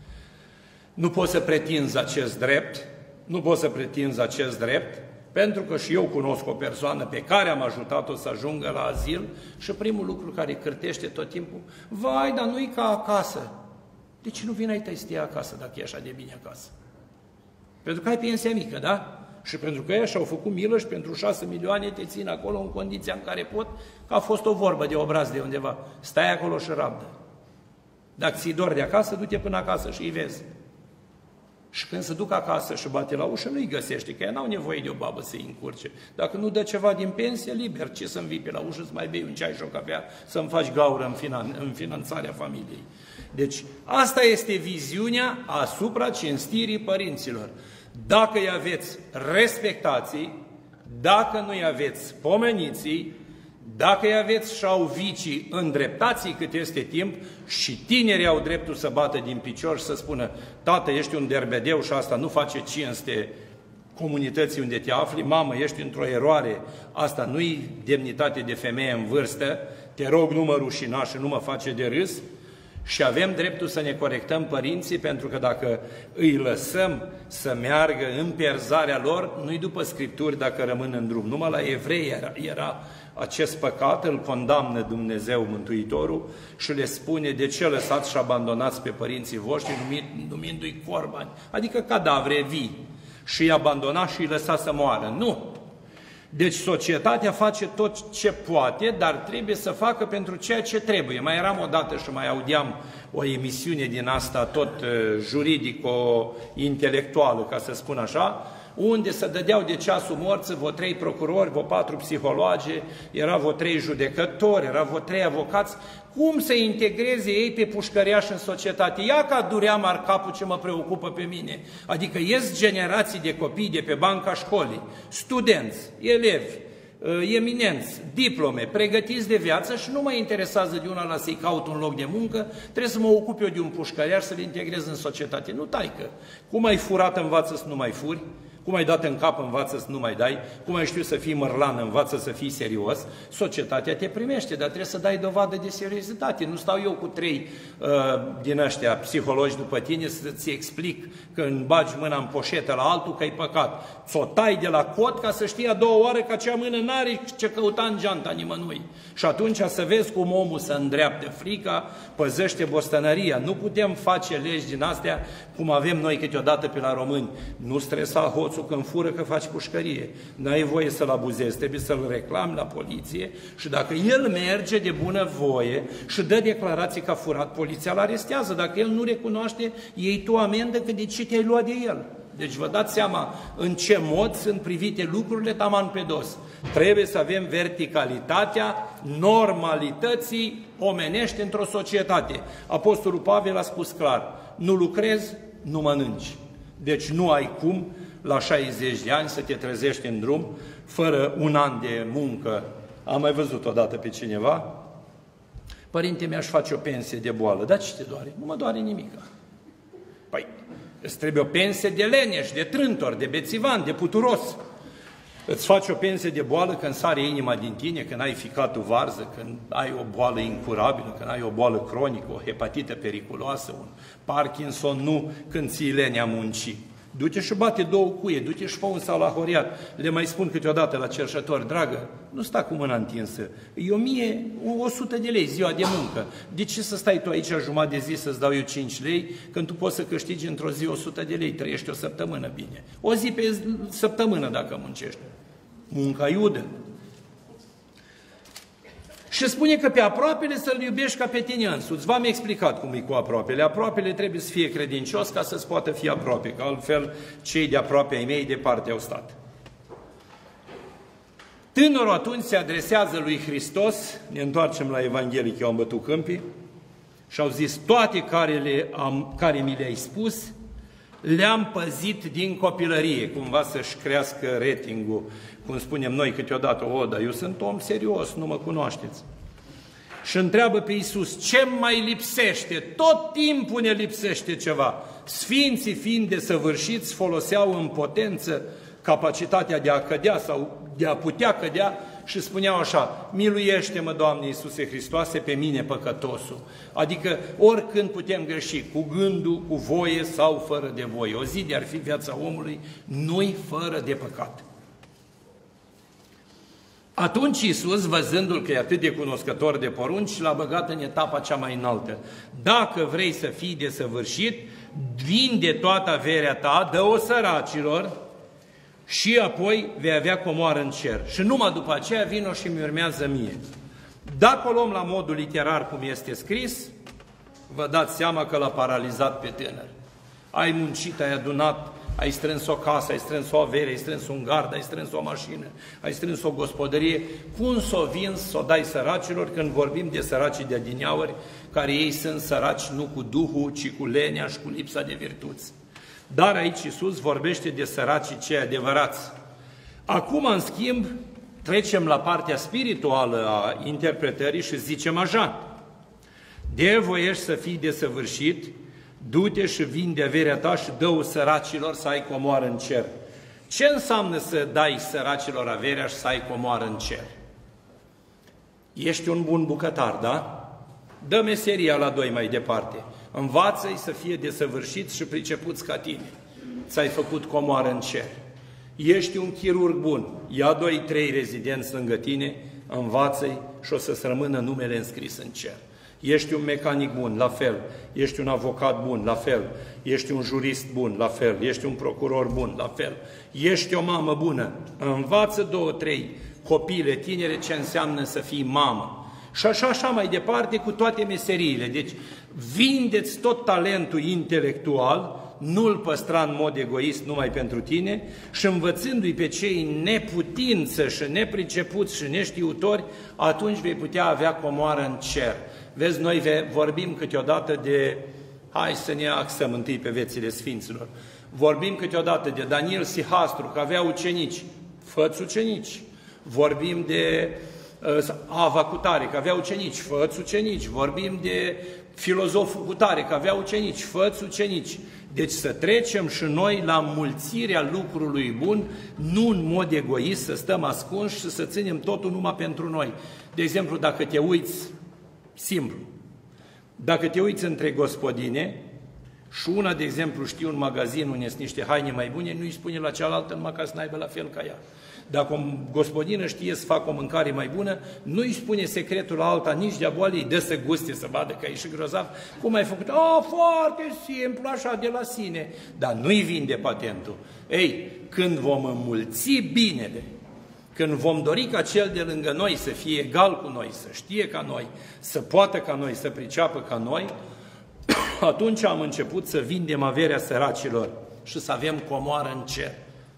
nu poți să pretinzi acest drept. Nu poți să pretinzi acest drept, pentru că și eu cunosc o persoană pe care am ajutat-o să ajungă la azil și primul lucru care cârtește tot timpul, vai, dar nu-i ca acasă. De ce nu vin ai tăi să stii acasă dacă e așa de bine acasă? Pentru că ai pensia mică, da? Și pentru că ei și-au făcut milă și pentru 6 milioane te țin acolo în condiția în care pot, că a fost o vorbă de obraz de undeva. Stai acolo și rabdă. Dacă ți-i dor de acasă, du-te până acasă și îi vezi. Și când se duc acasă și bate la ușă, nu-i găsește, că ea n-au nevoie de o babă să-i încurce. Dacă nu dă ceva din pensie, liber, ce să-mi vii pe la ușă, să mai bei un ceai și o cafea, să-mi faci gaură în finanțarea familiei. Deci, asta este viziunea asupra cinstirii părinților. Dacă îi aveți, respectați-i, dacă nu îi aveți, pomeniți-i, dacă îi aveți și au vicii, îndreptați-i cât este timp și tinerii au dreptul să bată din picior și să spună: tată, ești un derbedeu și asta nu face cinste comunității unde te afli, mamă, ești într-o eroare, asta nu-i demnitate de femeie în vârstă, te rog, nu mă rușina și nu mă face de râs. Și avem dreptul să ne corectăm părinții, pentru că dacă îi lăsăm să meargă în pierzarea lor, nu-i după Scripturi dacă rămân în drum. Numai la evrei era acest păcat, îl condamnă Dumnezeu Mântuitorul și le spune: de ce lăsați și abandonați pe părinții voștri, numindu-i corbani, adică cadavre vii, și îi abandonați și îi lăsați să moară. Nu! Deci societatea face tot ce poate, dar trebuie să facă pentru ceea ce trebuie. Mai eram odată și mai audiam o emisiune din asta tot juridico-intelectuală, ca să spun așa, unde se dădeau de ceasul morții vreo 3 procurori, vreo 4 psihologe, era vreo 3 judecători, era vreo 3 avocați. Cum să integreze ei pe pușcăriași în societate? Ia ca dureamar capul ce mă preocupă pe mine. Adică ies generații de copii de pe banca școlii, studenți, elevi, eminenți, diplome, pregătiți de viață și nu mă interesează de una la să-i caut un loc de muncă, trebuie să mă ocup eu de un pușcăriaș să-l integrez în societate. Nu, taică! Cum ai furat, învață să nu mai furi, cum ai dat în cap, învață să nu mai dai, cum ai știut să fii mărlan, învață să fii serios. Societatea te primește, dar trebuie să dai dovadă de seriozitate. Nu stau eu cu 3 din ăștia psihologi după tine să-ți explic că îmi bagi mâna în poșetă la altul că ai păcat. Ți-o tai de la cot ca să știi a doua oară că acea mână n-are ce căuta în geanta nimănui. Și atunci să vezi cum omul se îndreaptă frica, păzește bostănăria. Nu putem face legi din astea cum avem noi câteodată pe la români. Nu stresa hoțul când fură că faci pușcărie. N-ai voie să-l abuzezi, trebuie să-l reclami la poliție și dacă el merge de bună voie și dă declarații că a furat, poliția îl arestează. Dacă el nu recunoaște, iei tu amendă că de ce te-ai luat de el. Deci vă dați seama în ce mod sunt privite lucrurile taman pe dos. Trebuie să avem verticalitatea normalității omenești într-o societate. Apostolul Pavel a spus clar: nu lucrezi, nu mănânci. Deci nu ai cum la 60 de ani să te trezești în drum fără un an de muncă. Am mai văzut odată pe cineva: părinte, mi-aș face o pensie de boală. Dar ce te doare? Nu mă doare nimic. Păi, îți trebuie o pensie de leneș, de trântor, de bețivan, de puturos. Îți faci o pensie de boală când sare inima din tine, când ai ficatul varză, când ai o boală incurabilă, când ai o boală cronică, o hepatită periculoasă, un Parkinson, nu când ții lenea muncii. Du-te și bate 2 cuie, du-te și fă un salahoriat. Le mai spun câteodată la cerșători: dragă, nu sta cu mâna întinsă, e 100 de lei ziua de muncă. De ce să stai tu aici jumătate de zi să-ți dau eu 5 lei, când tu poți să câștigi într-o zi 100 de lei, trăiești o săptămână bine. O zi pe săptămână dacă muncești. Munca iudă. Și spune că pe aproapele să-l iubești ca pe tine însuți. V-am explicat cum e cu aproapele. Aproapele trebuie să fie credincios ca să-ți poată fi aproape, că altfel cei de aproape ai mei departe au stat. Tânărul atunci se adresează lui Hristos, ne întoarcem la Evanghelie, că eu am bătut câmpii, și au zis: toate care mi le-ai spus, le-am păzit din copilărie, cumva să-și crească ratingul, cum spunem noi câteodată: o, dar eu sunt om serios, nu mă cunoașteți. Și întreabă pe Iisus: ce mai lipsește? Tot timpul ne lipsește ceva. Sfinții fiind desăvârșiți foloseau în potență capacitatea de a cădea sau de a putea cădea și spuneau așa: miluiește-mă, Doamne Iisuse Hristoase, pe mine păcătosul. Adică oricând putem greși, cu gândul, cu voie sau fără de voie. O zi de-ar fi viața omului, nu-i fără de păcat. Atunci Iisus, văzându-l că e atât de cunoscător de porunci, l-a băgat în etapa cea mai înaltă. Dacă vrei să fii desăvârșit, vinde toată averea ta, dă-o săracilor și apoi vei avea comoară în cer. Și numai după aceea vino și mi urmează mie. Dacă o luăm la modul literar cum este scris, vă dați seama că l-a paralizat pe tânăr. Ai muncit, ai adunat, ai strâns o casă, ai strâns o avere, ai strâns un gard, ai strâns o mașină, ai strâns o gospodărie. Cum s-o vinzi, s-o dai săracilor, când vorbim de săracii de adineauri, care ei sunt săraci nu cu Duhul, ci cu lenea și cu lipsa de virtuți. Dar aici Iisus vorbește de săracii cei adevărați. Acum, în schimb, trecem la partea spirituală a interpretării și zicem așa: de voiești să fii desăvârșit, du-te și vinde averea ta și dă-o săracilor să ai comoară în cer. Ce înseamnă să dai săracilor averea și să ai comoară în cer? Ești un bun bucătar, da? Dă meseria la doi mai departe. Învață-i să fie desăvârșiți și pricepuți ca tine. Ți-ai făcut comoară în cer. Ești un chirurg bun. Ia 2-3 rezidenți lângă tine, învață-i și o să-ți rămână numele înscris în cer. Ești un mecanic bun, la fel. Ești un avocat bun, la fel. Ești un jurist bun, la fel. Ești un procuror bun, la fel. Ești o mamă bună. Învață 2-3 copile tinere ce înseamnă să fii mamă. Și așa mai departe cu toate meseriile. Deci vindeți tot talentul intelectual, nu-l păstra în mod egoist numai pentru tine și învățându-i pe cei neputință și nepricepuți și neștiutori, atunci vei putea avea comoară în cer. Vezi, noi vorbim câteodată de, hai să ne axăm întâi pe viețile Sfinților, vorbim câteodată de Daniel Sihastru, că avea ucenici, fă-ți ucenici. Vorbim de Ava Cutare, că avea ucenici, fă-ți ucenici. Vorbim de filozoful Cutare, că avea ucenici, fă-ți ucenici. Deci să trecem și noi la mulțirea lucrului bun, nu în mod egoist, să stăm ascunși și să ținem totul numai pentru noi. De exemplu, dacă te uiți, simplu, dacă te uiți între gospodine și una, de exemplu, știe un magazin unde sunt niște haine mai bune, nu îi spune la cealaltă numai ca să n-aibă la fel ca ea. Dacă o gospodină știe să facă o mâncare mai bună, nu îi spune secretul la alta nici de-a boală, îi dă să guste, să vadă că e și grozav. Cum ai făcut? Foarte simplu, așa, de la sine. Dar nu-i vinde patentul. Ei, când vom înmulți binele, când vom dori ca cel de lângă noi să fie egal cu noi, să știe ca noi, să poată ca noi, să priceapă ca noi, atunci am început să vindem averea săracilor și să avem comoară în cer.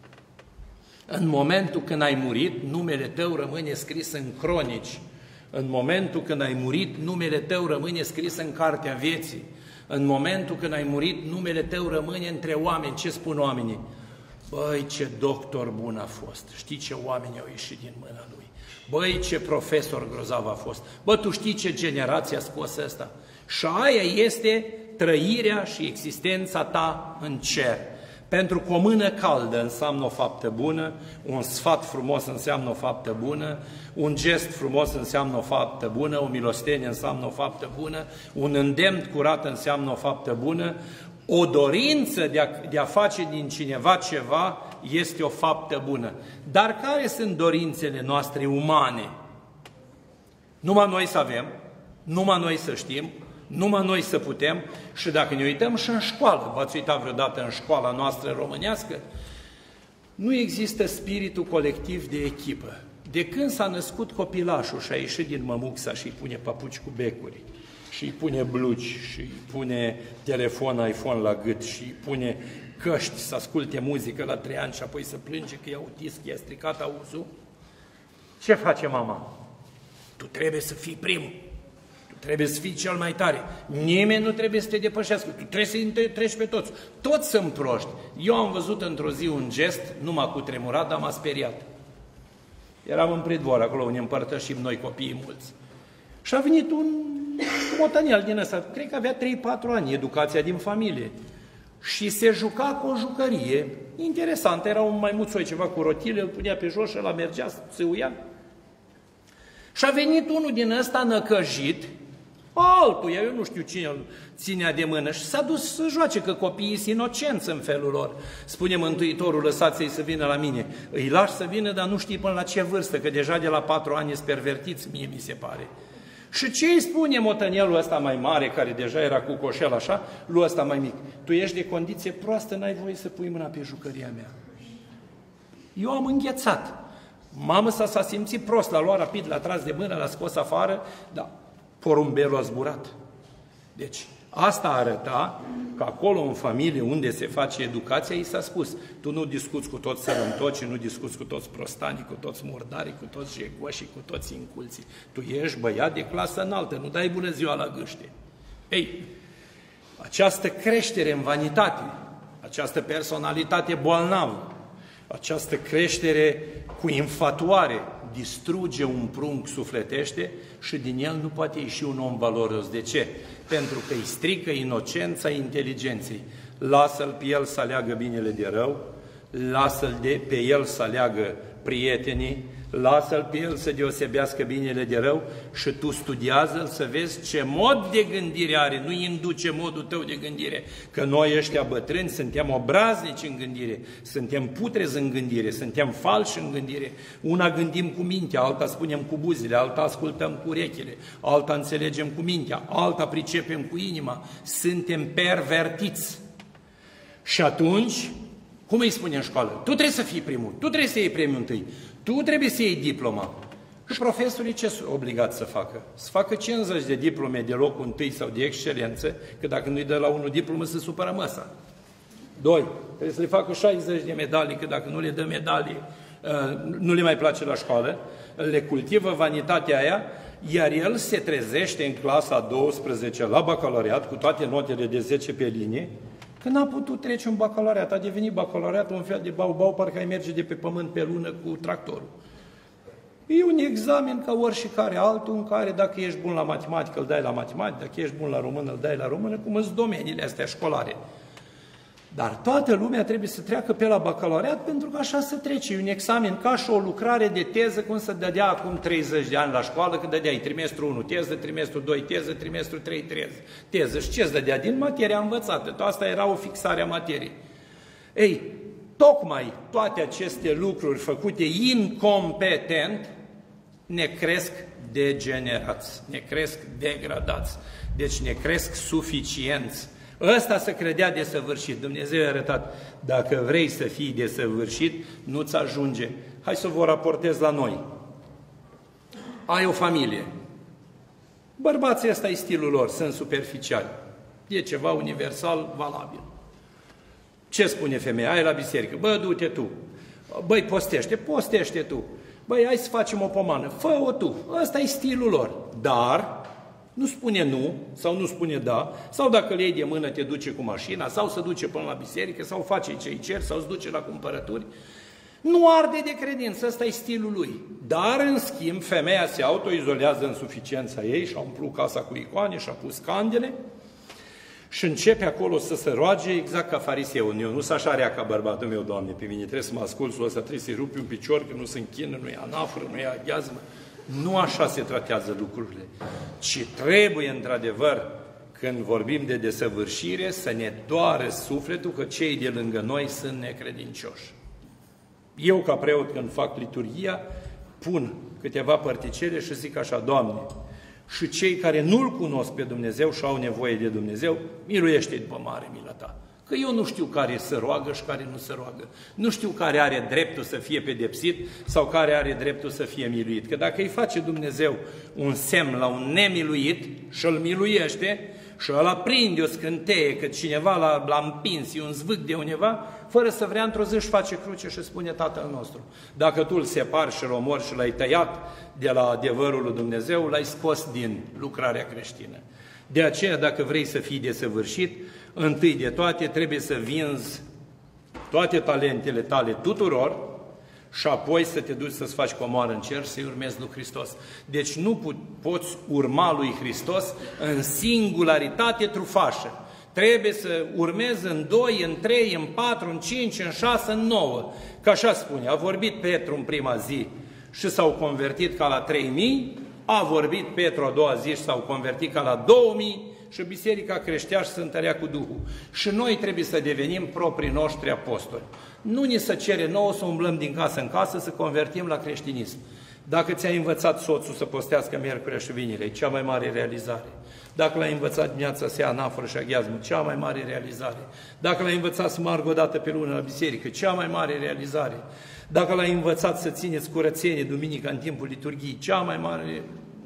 În momentul când ai murit, numele tău rămâne scris în cronici. În momentul când ai murit, numele tău rămâne scris în cartea vieții. În momentul când ai murit, numele tău rămâne între oameni. Ce spun oamenii? Băi, ce doctor bun a fost. Știi ce oameni au ieșit din mâna lui? Băi, ce profesor grozav a fost. Bă, tu știi ce generație a scos ăsta? Și aia este trăirea și existența ta în cer. Pentru că o mână caldă înseamnă o faptă bună, un sfat frumos înseamnă o faptă bună, un gest frumos înseamnă o faptă bună, o milostenie înseamnă o faptă bună, un îndemn curat înseamnă o faptă bună, o dorință de a face din cineva ceva este o faptă bună. Dar care sunt dorințele noastre umane? Numai noi să avem, numai noi să știm, numai noi să putem. Și dacă ne uităm și în școală, v-ați uitat vreodată în școala noastră românească, nu există spiritul colectiv de echipă. De când s-a născut copilașul și a ieșit din mămuxa și îi pune papuci cu becuri, și îi pune blugi, și îi pune telefon iPhone la gât, și îi pune căști să asculte muzică la 3 ani și apoi să plânge că e autist, că i-a stricat auzul, ce face mama? Tu trebuie să fii primul. Trebuie să fii cel mai tare. Nimeni nu trebuie să te depășească. Tu trebuie să-i treci pe toți. Toți sunt proști. Eu am văzut într-o zi un gest, numai cu tremurat, dar m-a speriat. Eram în pridvor, acolo unde împărtășim noi copiii mulți. Și a venit un motanial din ăsta, cred că avea 3-4 ani, educația din familie. Și se juca cu o jucărie interesantă. Era un maimuțoi ceva cu rotile, îl punea pe jos și ăla mergea, se uia. Și a venit unul din ăsta năcăjit, altul, eu nu știu cine îl ținea de mână, și s-a dus să joace, că copiii sunt inocenți în felul lor. Spune Mântuitorul, lăsați-i să vină la mine. Îi lași să vină, dar nu știi până la ce vârstă, că deja de la 4 ani sunt pervertiți, mie mi se pare. Și ce îi spune motănielul ăsta mai mare, care deja era cu coșel așa, lui ăsta mai mic? Tu ești de condiție proastă, n-ai voie să pui mâna pe jucăria mea. Eu am înghețat. Mamă s-a simțit prost, l-a luat rapid, l-a tras de mână, l-a scos afară, dar porumbelul a zburat. Deci, Asta arăta că acolo, în familie unde se face educația, i s-a spus, tu nu discuți cu toți sărăntocii, nu discuți cu toți prostanii, cu toți murdarii, cu toți jegoșii, cu toți inculții. Tu ești băiat de clasă înaltă, nu dai bună ziua la gâște. Ei, această creștere în vanitate, această personalitate bolnavă, această creștere cu infatuare distruge un prunc sufletește și din el nu poate ieși un om valoros. De ce? Pentru că îi strică inocența inteligenței. Lasă-l pe el să aleagă binele de rău, lasă-l pe el să aleagă prietenii, lasă-l pe el să deosebească binele de rău și tu studiază-l să vezi ce mod de gândire are, nu induce modul tău de gândire, că noi ăștia bătrâni suntem obraznici în gândire, suntem putrezi în gândire, suntem falși în gândire, una gândim cu mintea, alta spunem cu buzele, alta ascultăm cu urechile, alta înțelegem cu mintea, alta pricepem cu inima, suntem pervertiți. Și atunci, cum îi spune în școală? Tu trebuie să fii primul, tu trebuie să iei premiul întâi, tu trebuie să iei diploma. Și profesorii ce sunt obligați să facă? Să facă 50 de diplome de locul întâi sau de excelență, că dacă nu-i dă la unul diplomă, se supără măsa. 2. Trebuie să le facă 60 de medalii, că dacă nu le dă medalii, nu le mai place la școală, le cultivă vanitatea aia, iar el se trezește în clasa a 12 la bacalaureat, cu toate notele de 10 pe linie, că n-a putut trece un bacalaureat, a devenit bacalaureat un fel de bau-bau, parcă ai merge de pe pământ pe lună cu tractorul. E un examen ca oricare altul, în care dacă ești bun la matematică, îl dai la matematică, dacă ești bun la română, îl dai la română, cum sunt domeniile astea școlare. Dar toată lumea trebuie să treacă pe la bacalaureat pentru că așa se trece. E un examen ca și o lucrare de teză, cum se dădea acum 30 de ani la școală, când dădeai trimestru 1 teză, trimestru 2 teză, trimestru 3 teză. Și ce-ți dădea? Din materia învățată. Asta era o fixare a materiei. Ei, tocmai toate aceste lucruri făcute incompetent ne cresc degenerați, ne cresc degradați, deci ne cresc suficienți. Ăsta se credea desăvârșit. Dumnezeu a arătat, dacă vrei să fii desăvârșit, nu-ți ajunge. Hai să vă raportez la noi. Ai o familie. Bărbații ăsta e stilul lor, sunt superficiali. E ceva universal valabil. Ce spune femeia? Ai la biserică. Bă, du-te tu. Băi, postește tu. Băi, hai să facem o pomană. Fă-o tu. Ăsta e stilul lor. Dar nu spune nu, sau nu spune da, sau dacă le iei de mână te duce cu mașina, sau se duce până la biserică, sau face ce-i cer, sau se duce la cumpărături. Nu arde de credință, ăsta e stilul lui. Dar, în schimb, femeia se autoizolează în suficiența ei și-a umplut casa cu icoane și-a pus candele și începe acolo să se roage exact ca fariseul. Eu nu sunt așa rea ca bărbatul meu, Doamne, pe mine trebuie să mă ascult, ăsta trebuie să-i rupi un picior, că nu se închină, nu e anafră, nu e aghiazmă. Nu așa se tratează lucrurile, ci trebuie, într-adevăr, când vorbim de desăvârșire, să ne doară sufletul că cei de lângă noi sunt necredincioși. Eu, ca preot, când fac liturghia, pun câteva părticele și zic așa, Doamne, și cei care nu-L cunosc pe Dumnezeu și au nevoie de Dumnezeu, miluiește-i după mare mila Ta. Că eu nu știu care se roagă și care nu se roagă. Nu știu care are dreptul să fie pedepsit sau care are dreptul să fie miluit. Că dacă îi face Dumnezeu un semn la un nemiluit și îl miluiește și ăla prinde o scânteie că cineva l-a împins, e un zvâc de undeva, fără să vrea, într-o zi își face cruce și spune Tatăl nostru. Dacă tu îl separi și îl omori și l-ai tăiat de la adevărul lui Dumnezeu, l-ai scos din lucrarea creștină. De aceea, dacă vrei să fii desăvârșit, întâi de toate trebuie să vinzi toate talentele tale tuturor și apoi să te duci să-ți faci comoară în cer și să-i urmezi lui Hristos. Deci nu poți urma lui Hristos în singularitate trufașă. Trebuie să urmezi în 2, în 3, în 4, în 5, în 6, în 9. Că așa spune, a vorbit Petru în prima zi și s-au convertit ca la 3000, a vorbit Petru a doua zi și s-au convertit ca la 2000, și biserica creștea și se întărea cu Duhul. Și noi trebuie să devenim proprii noștri apostoli. Nu ni se cere nouă să umblăm din casă în casă, să convertim la creștinism. Dacă ți-ai învățat soțul să postească miercurea și vinerea, e cea mai mare realizare. Dacă l-ai învățat dimineața să ia anafără și aghiazmă, cea mai mare realizare. Dacă l-ai învățat să meargă o dată pe lună la biserică, cea mai mare realizare. Dacă l-ai învățat să țineți curățenie duminica în timpul liturghiei, cea mai mare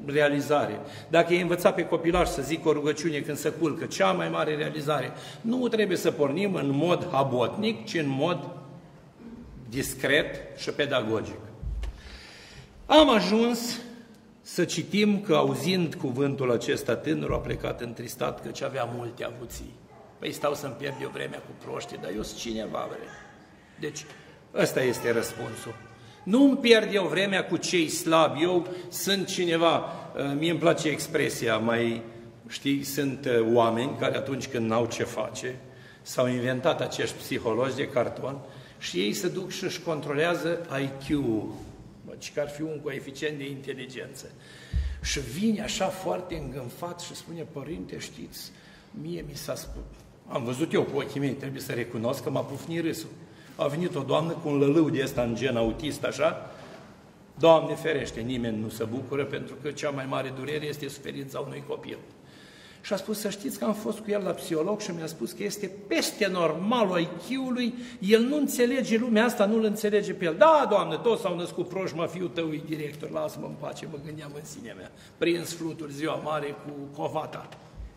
realizare. Dacă e învățat pe copilaș să zic o rugăciune când se culcă, cea mai mare realizare. Nu trebuie să pornim în mod habotnic, ci în mod discret și pedagogic. Am ajuns să citim că, auzind cuvântul acesta, tânărul a plecat întristat căci avea multe avuții. Păi stau să-mi pierd eu vremea cu proștii, dar eu sunt cineva, Deci, ăsta este răspunsul. Nu îmi pierd eu vremea cu cei slabi, eu sunt cineva, mie îmi place expresia, sunt oameni care atunci când n-au ce face, s-au inventat acești psihologi de carton și ei se duc și își controlează IQ-ul, că ar fi un coeficient de inteligență. Și vine așa foarte îngânfat și spune, părinte, știți, mie mi s-a spus, am văzut eu cu ochii mei, trebuie să recunosc că m-a pufnit râsul. A venit o doamnă cu un lălău de ăsta în gen autist, așa, Doamne ferește, nimeni nu se bucură pentru că cea mai mare durere este suferința unui copil. Și a spus, să știți că am fost cu el la psiholog și mi-a spus că este peste normalul IQ-ului, el nu înțelege lumea asta, nu-l înțelege pe el. Da, Doamne, toți s-au născut proști, mă, fiul tău e director, lasă-mă în pace, mă gândeam în sinea mea, prins fluturi ziua mare cu covata.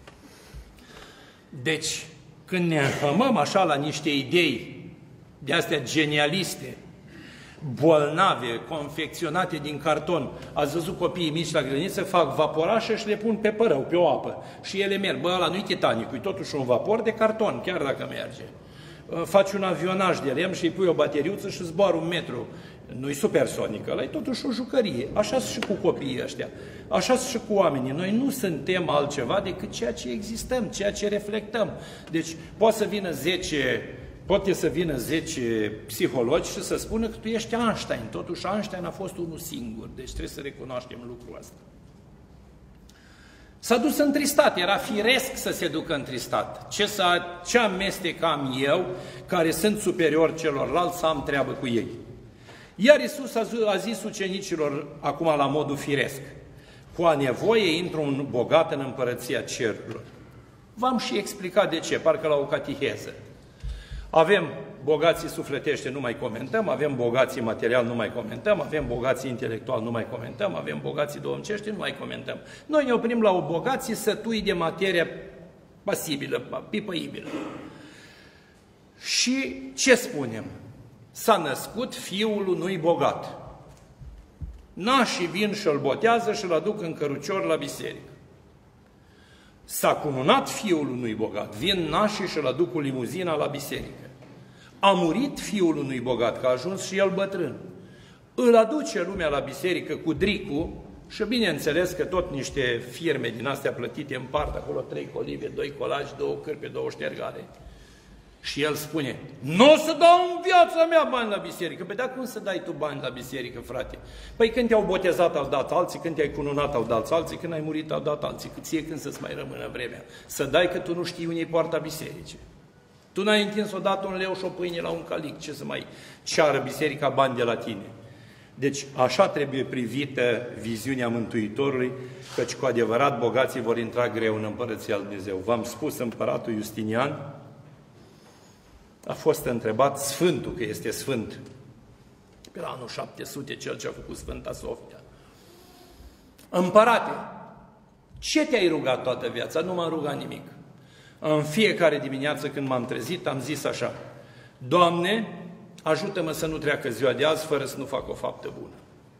Deci, când ne înhămăm așa la niște idei de-astea genialiste, bolnave, confecționate din carton. Ați văzut copiii mici la grădiniță, fac vaporașe și le pun pe părău, pe o apă. Și ele merg. Bă, ăla nu-i Titanic, e totuși un vapor de carton, chiar dacă merge. Faci un avionaj de lemn și îi pui o bateriuță și zboară 1 metru. Nu-i supersonic, ăla e totuși o jucărie. Așa și cu copiii ăștia. Așa și cu oamenii. Noi nu suntem altceva decât ceea ce existăm, ceea ce reflectăm. Deci poate să vină 10 psihologi și să spună că tu ești Einstein. Totuși Einstein a fost unul singur, deci trebuie să recunoaștem lucrul ăsta. S-a dus întristat, era firesc să se ducă întristat. Ce amestec am eu, care sunt superior celorlalți, să am treabă cu ei? Iar Iisus a zis ucenicilor, acum la modul firesc, cu a nevoie intră un bogat în împărăția cerurilor. V-am și explicat de ce, parcă la o catiheză. Avem bogații sufletește, nu mai comentăm, avem bogații material, nu mai comentăm, avem bogații intelectual, nu mai comentăm, avem bogații domnicești, nu mai comentăm. Noi ne oprim la o bogații sătui de materie pasibilă, pipăibilă. Și ce spunem? S-a născut fiul unui bogat. Nașii vin și îl botează și îl aduc în cărucior la biserică. S-a cununat fiul unui bogat, vin nașii și îl aduc cu limuzina la biserică. A murit fiul unui bogat, că a ajuns și el bătrân. Îl aduce lumea la biserică cu dricul și bineînțeles că tot niște firme din astea plătite împart acolo 3 colive, 2 colaci, 2 cârpe, 2 ștergare. Și el spune, nu o să dau în viața mea bani la biserică. Păi dar cum să dai tu bani la biserică, frate? Păi când te-au botezat au dat alții, când te-ai cununat au dat alții, când ai murit au dat alții. Cât ție când să-ți mai rămână vremea? Să dai că tu nu știi unde-i poarta bisericii. Tu n-ai întins odată un leu și o pâine la un calic, ce să mai ceară biserica bani de la tine? Deci așa trebuie privită viziunea Mântuitorului, căci cu adevărat bogații vor intra greu în Împărăția lui Dumnezeu. V-am spus, împăratul Justinian a fost întrebat, Sfântul, că este Sfânt, pe la anul 700, cel ce a făcut Sfânta Sofia. Împărate, ce te-ai rugat toată viața? Nu m-am rugat nimic. În fiecare dimineață când m-am trezit, am zis așa, Doamne, ajută-mă să nu treacă ziua de azi fără să nu fac o faptă bună.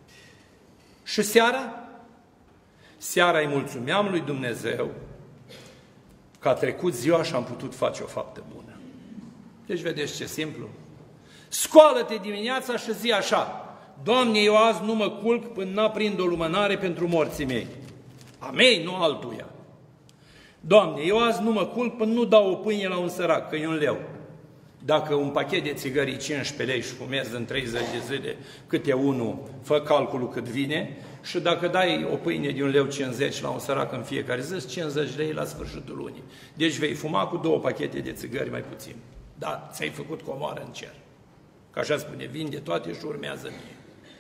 Și seara? Seara îi mulțumeam lui Dumnezeu că a trecut ziua și am putut face o faptă bună. Deci vedeți ce simplu. Scoală-te dimineața și zi așa, Doamne, eu azi nu mă culc până n-aprind o lumânare pentru morții mei. A mei, nu altuia. Doamne, eu azi nu mă culc până nu dau o pâine la un sărac, că e un leu. Dacă un pachet de țigări 15 lei și fumezi în 30 de zile câte unul, fă calculul cât vine, și dacă dai o pâine de 1,50 lei la un sărac în fiecare zi, 50 lei la sfârșitul lunii. Deci vei fuma cu 2 pachete de țigări mai puțin. Da, ți-ai făcut comoară în cer. Că așa spune, vinde toate și urmează mie.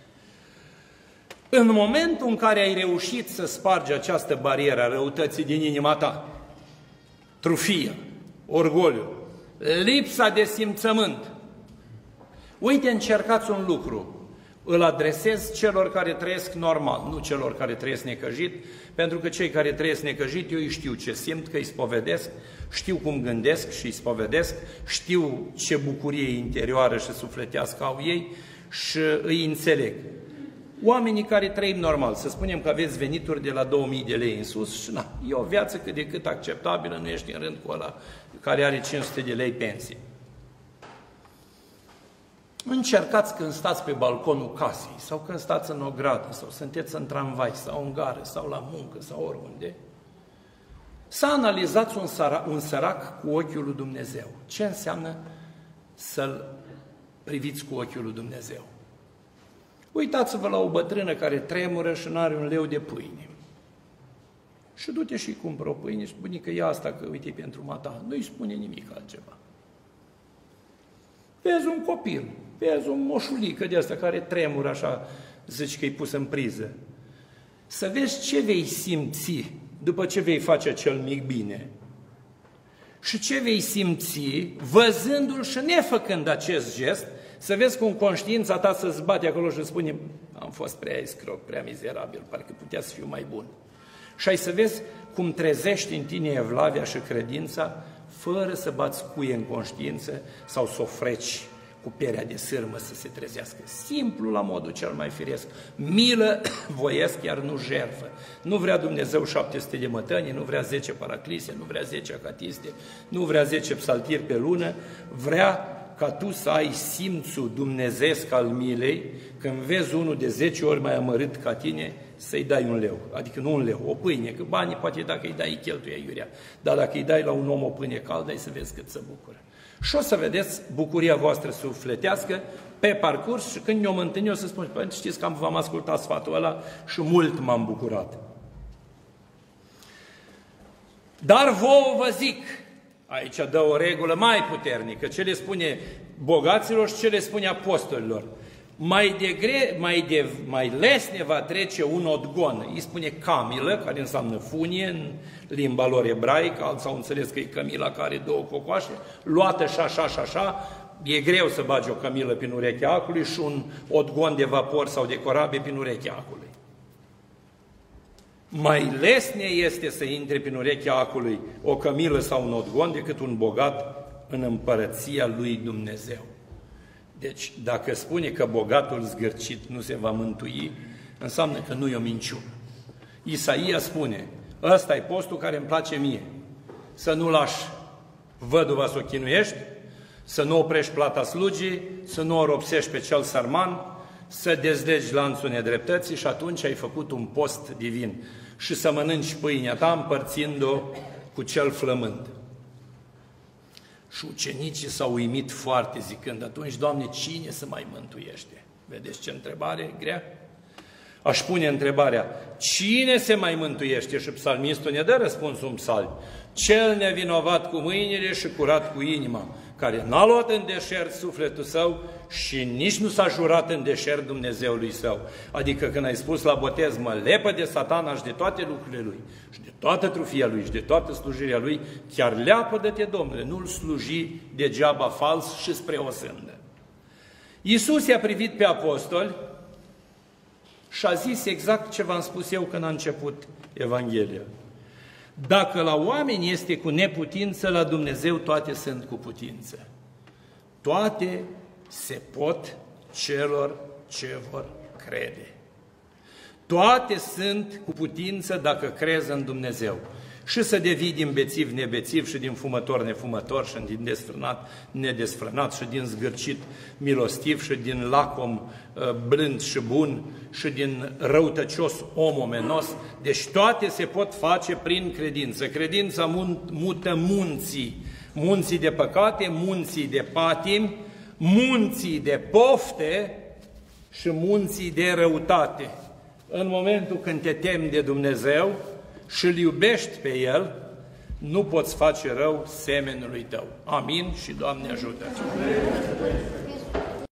În momentul în care ai reușit să spargi această barieră a răutății din inima ta, trufia, orgoliu, lipsa de simțământ, uite, încercați un lucru. îl adresez celor care trăiesc normal, nu celor care trăiesc necăjit, pentru că cei care trăiesc necăjit, eu îi știu ce simt, că îi spovedesc, știu cum gândesc și îi spovedesc, știu ce bucurie interioară și sufletească au ei și îi înțeleg. Oamenii care trăim normal, să spunem că aveți venituri de la 2000 de lei în sus și na, e o viață cât de cât acceptabilă, nu ești în rând cu ăla care are 500 de lei pensie. Încercați când stați pe balconul casei, sau când stați în ogradă, sau sunteți în tramvai, sau în gară, sau la muncă, sau oriunde, să analizați un sărac cu ochiul lui Dumnezeu. Ce înseamnă să-l priviți cu ochiul lui Dumnezeu? Uitați-vă la o bătrână care tremură și nu are un leu de pâine. Și du-te și cumpără o pâine și spune că ia asta, că uite pentru mata. Nu-i spune nimic altceva. Vezi un copil, vezi un moșulică de asta care tremură așa, zici că e pus în priză. Să vezi ce vei simți după ce vei face acel mic bine. Și ce vei simți văzându-l și nefăcând acest gest, să vezi cum conștiința ta să-ți bate acolo și spune, am fost prea escroc, prea mizerabil, parcă putea să fiu mai bun. Și ai să vezi cum trezești în tine evlavia și credința, fără să bați cuie în conștiință sau să o freci cu perea de sârmă să se trezească. Simplu la modul cel mai firesc. Milă voiesc, iar nu jertfă. Nu vrea Dumnezeu 700 de mătănii, nu vrea 10 paraclise, nu vrea 10 acatiste, nu vrea 10 psaltiri pe lună, vrea ca tu să ai simțul dumnezeesc al milei, când vezi unul de 10 ori mai amărât ca tine, să-i dai un leu. Adică nu un leu, o pâine, că banii poate dacă îi dai, îi cheltuie iurea. Dar dacă îi dai la un om o pâine caldă, ai să vezi cât se bucură. Și o să vedeți bucuria voastră sufletească pe parcurs și când ne-om întâlni, o să spun, păi, știți că v-am ascultat sfatul ăla și mult m-am bucurat. Dar vouă vă zic, aici dă o regulă mai puternică, ce le spune bogaților și ce le spune apostolilor. Mai lesne va trece un odgon, îi spune camilă, care înseamnă funie în limba lor ebraică, alții au înțeles că e camila care are două cocoașe, luată și așa și așa, e greu să bagi o camilă prin urechea acului și un odgon de vapor sau de corabie prin urechea acului. Mai lesne este să intre prin urechea acului o cămilă sau un odgon decât un bogat în împărăția lui Dumnezeu. Deci, dacă spune că bogatul zgârcit nu se va mântui, înseamnă că nu e o minciună. Isaia spune, ăsta e postul care îmi place mie, să nu lași văduva să o chinuiești, să nu oprești plata slugii, să nu o ropsești pe cel sărman, să dezlegi lanțul nedreptății și atunci ai făcut un post divin și să mănânci pâinea ta împărțind-o cu cel flămând. Și ucenicii s-au uimit foarte zicând, atunci, Doamne, cine se mai mântuiește? Vedeți ce întrebare grea? Aș pune întrebarea, cine se mai mântuiește? Și psalmistul ne dă răspunsul în psalmi. Cel nevinovat cu mâinile și curat cu inima, care n-a luat în deșert sufletul său și nici nu s-a jurat în deșert Dumnezeului său. Adică când ai spus la botez, mă lepă de Satana și de toate lucrurile lui, și de toată trufia lui, și de toată slujirea lui, chiar leapă-de-te, Domnule, nu-l sluji degeaba fals și spre o sândă. Iisus i-a privit pe apostoli și a zis exact ce v-am spus eu când a început Evanghelia. Dacă la oameni este cu neputință, la Dumnezeu toate sunt cu putință. Toate se pot celor ce vor crede. Toate sunt cu putință dacă crezi în Dumnezeu. Și să devii din bețiv nebețiv și din fumător nefumător și din desfrânat nedesfrânat și din zgârcit milostiv și din lacom blând și bun și din răutăcios om omenos. Deci toate se pot face prin credință. Credința mută munții. Munții de păcate, munții de patimi, munții de pofte și munții de răutate. În momentul când te temi de Dumnezeu și îl iubești pe El, nu poți face rău semenului tău. Amin și Doamne ajută!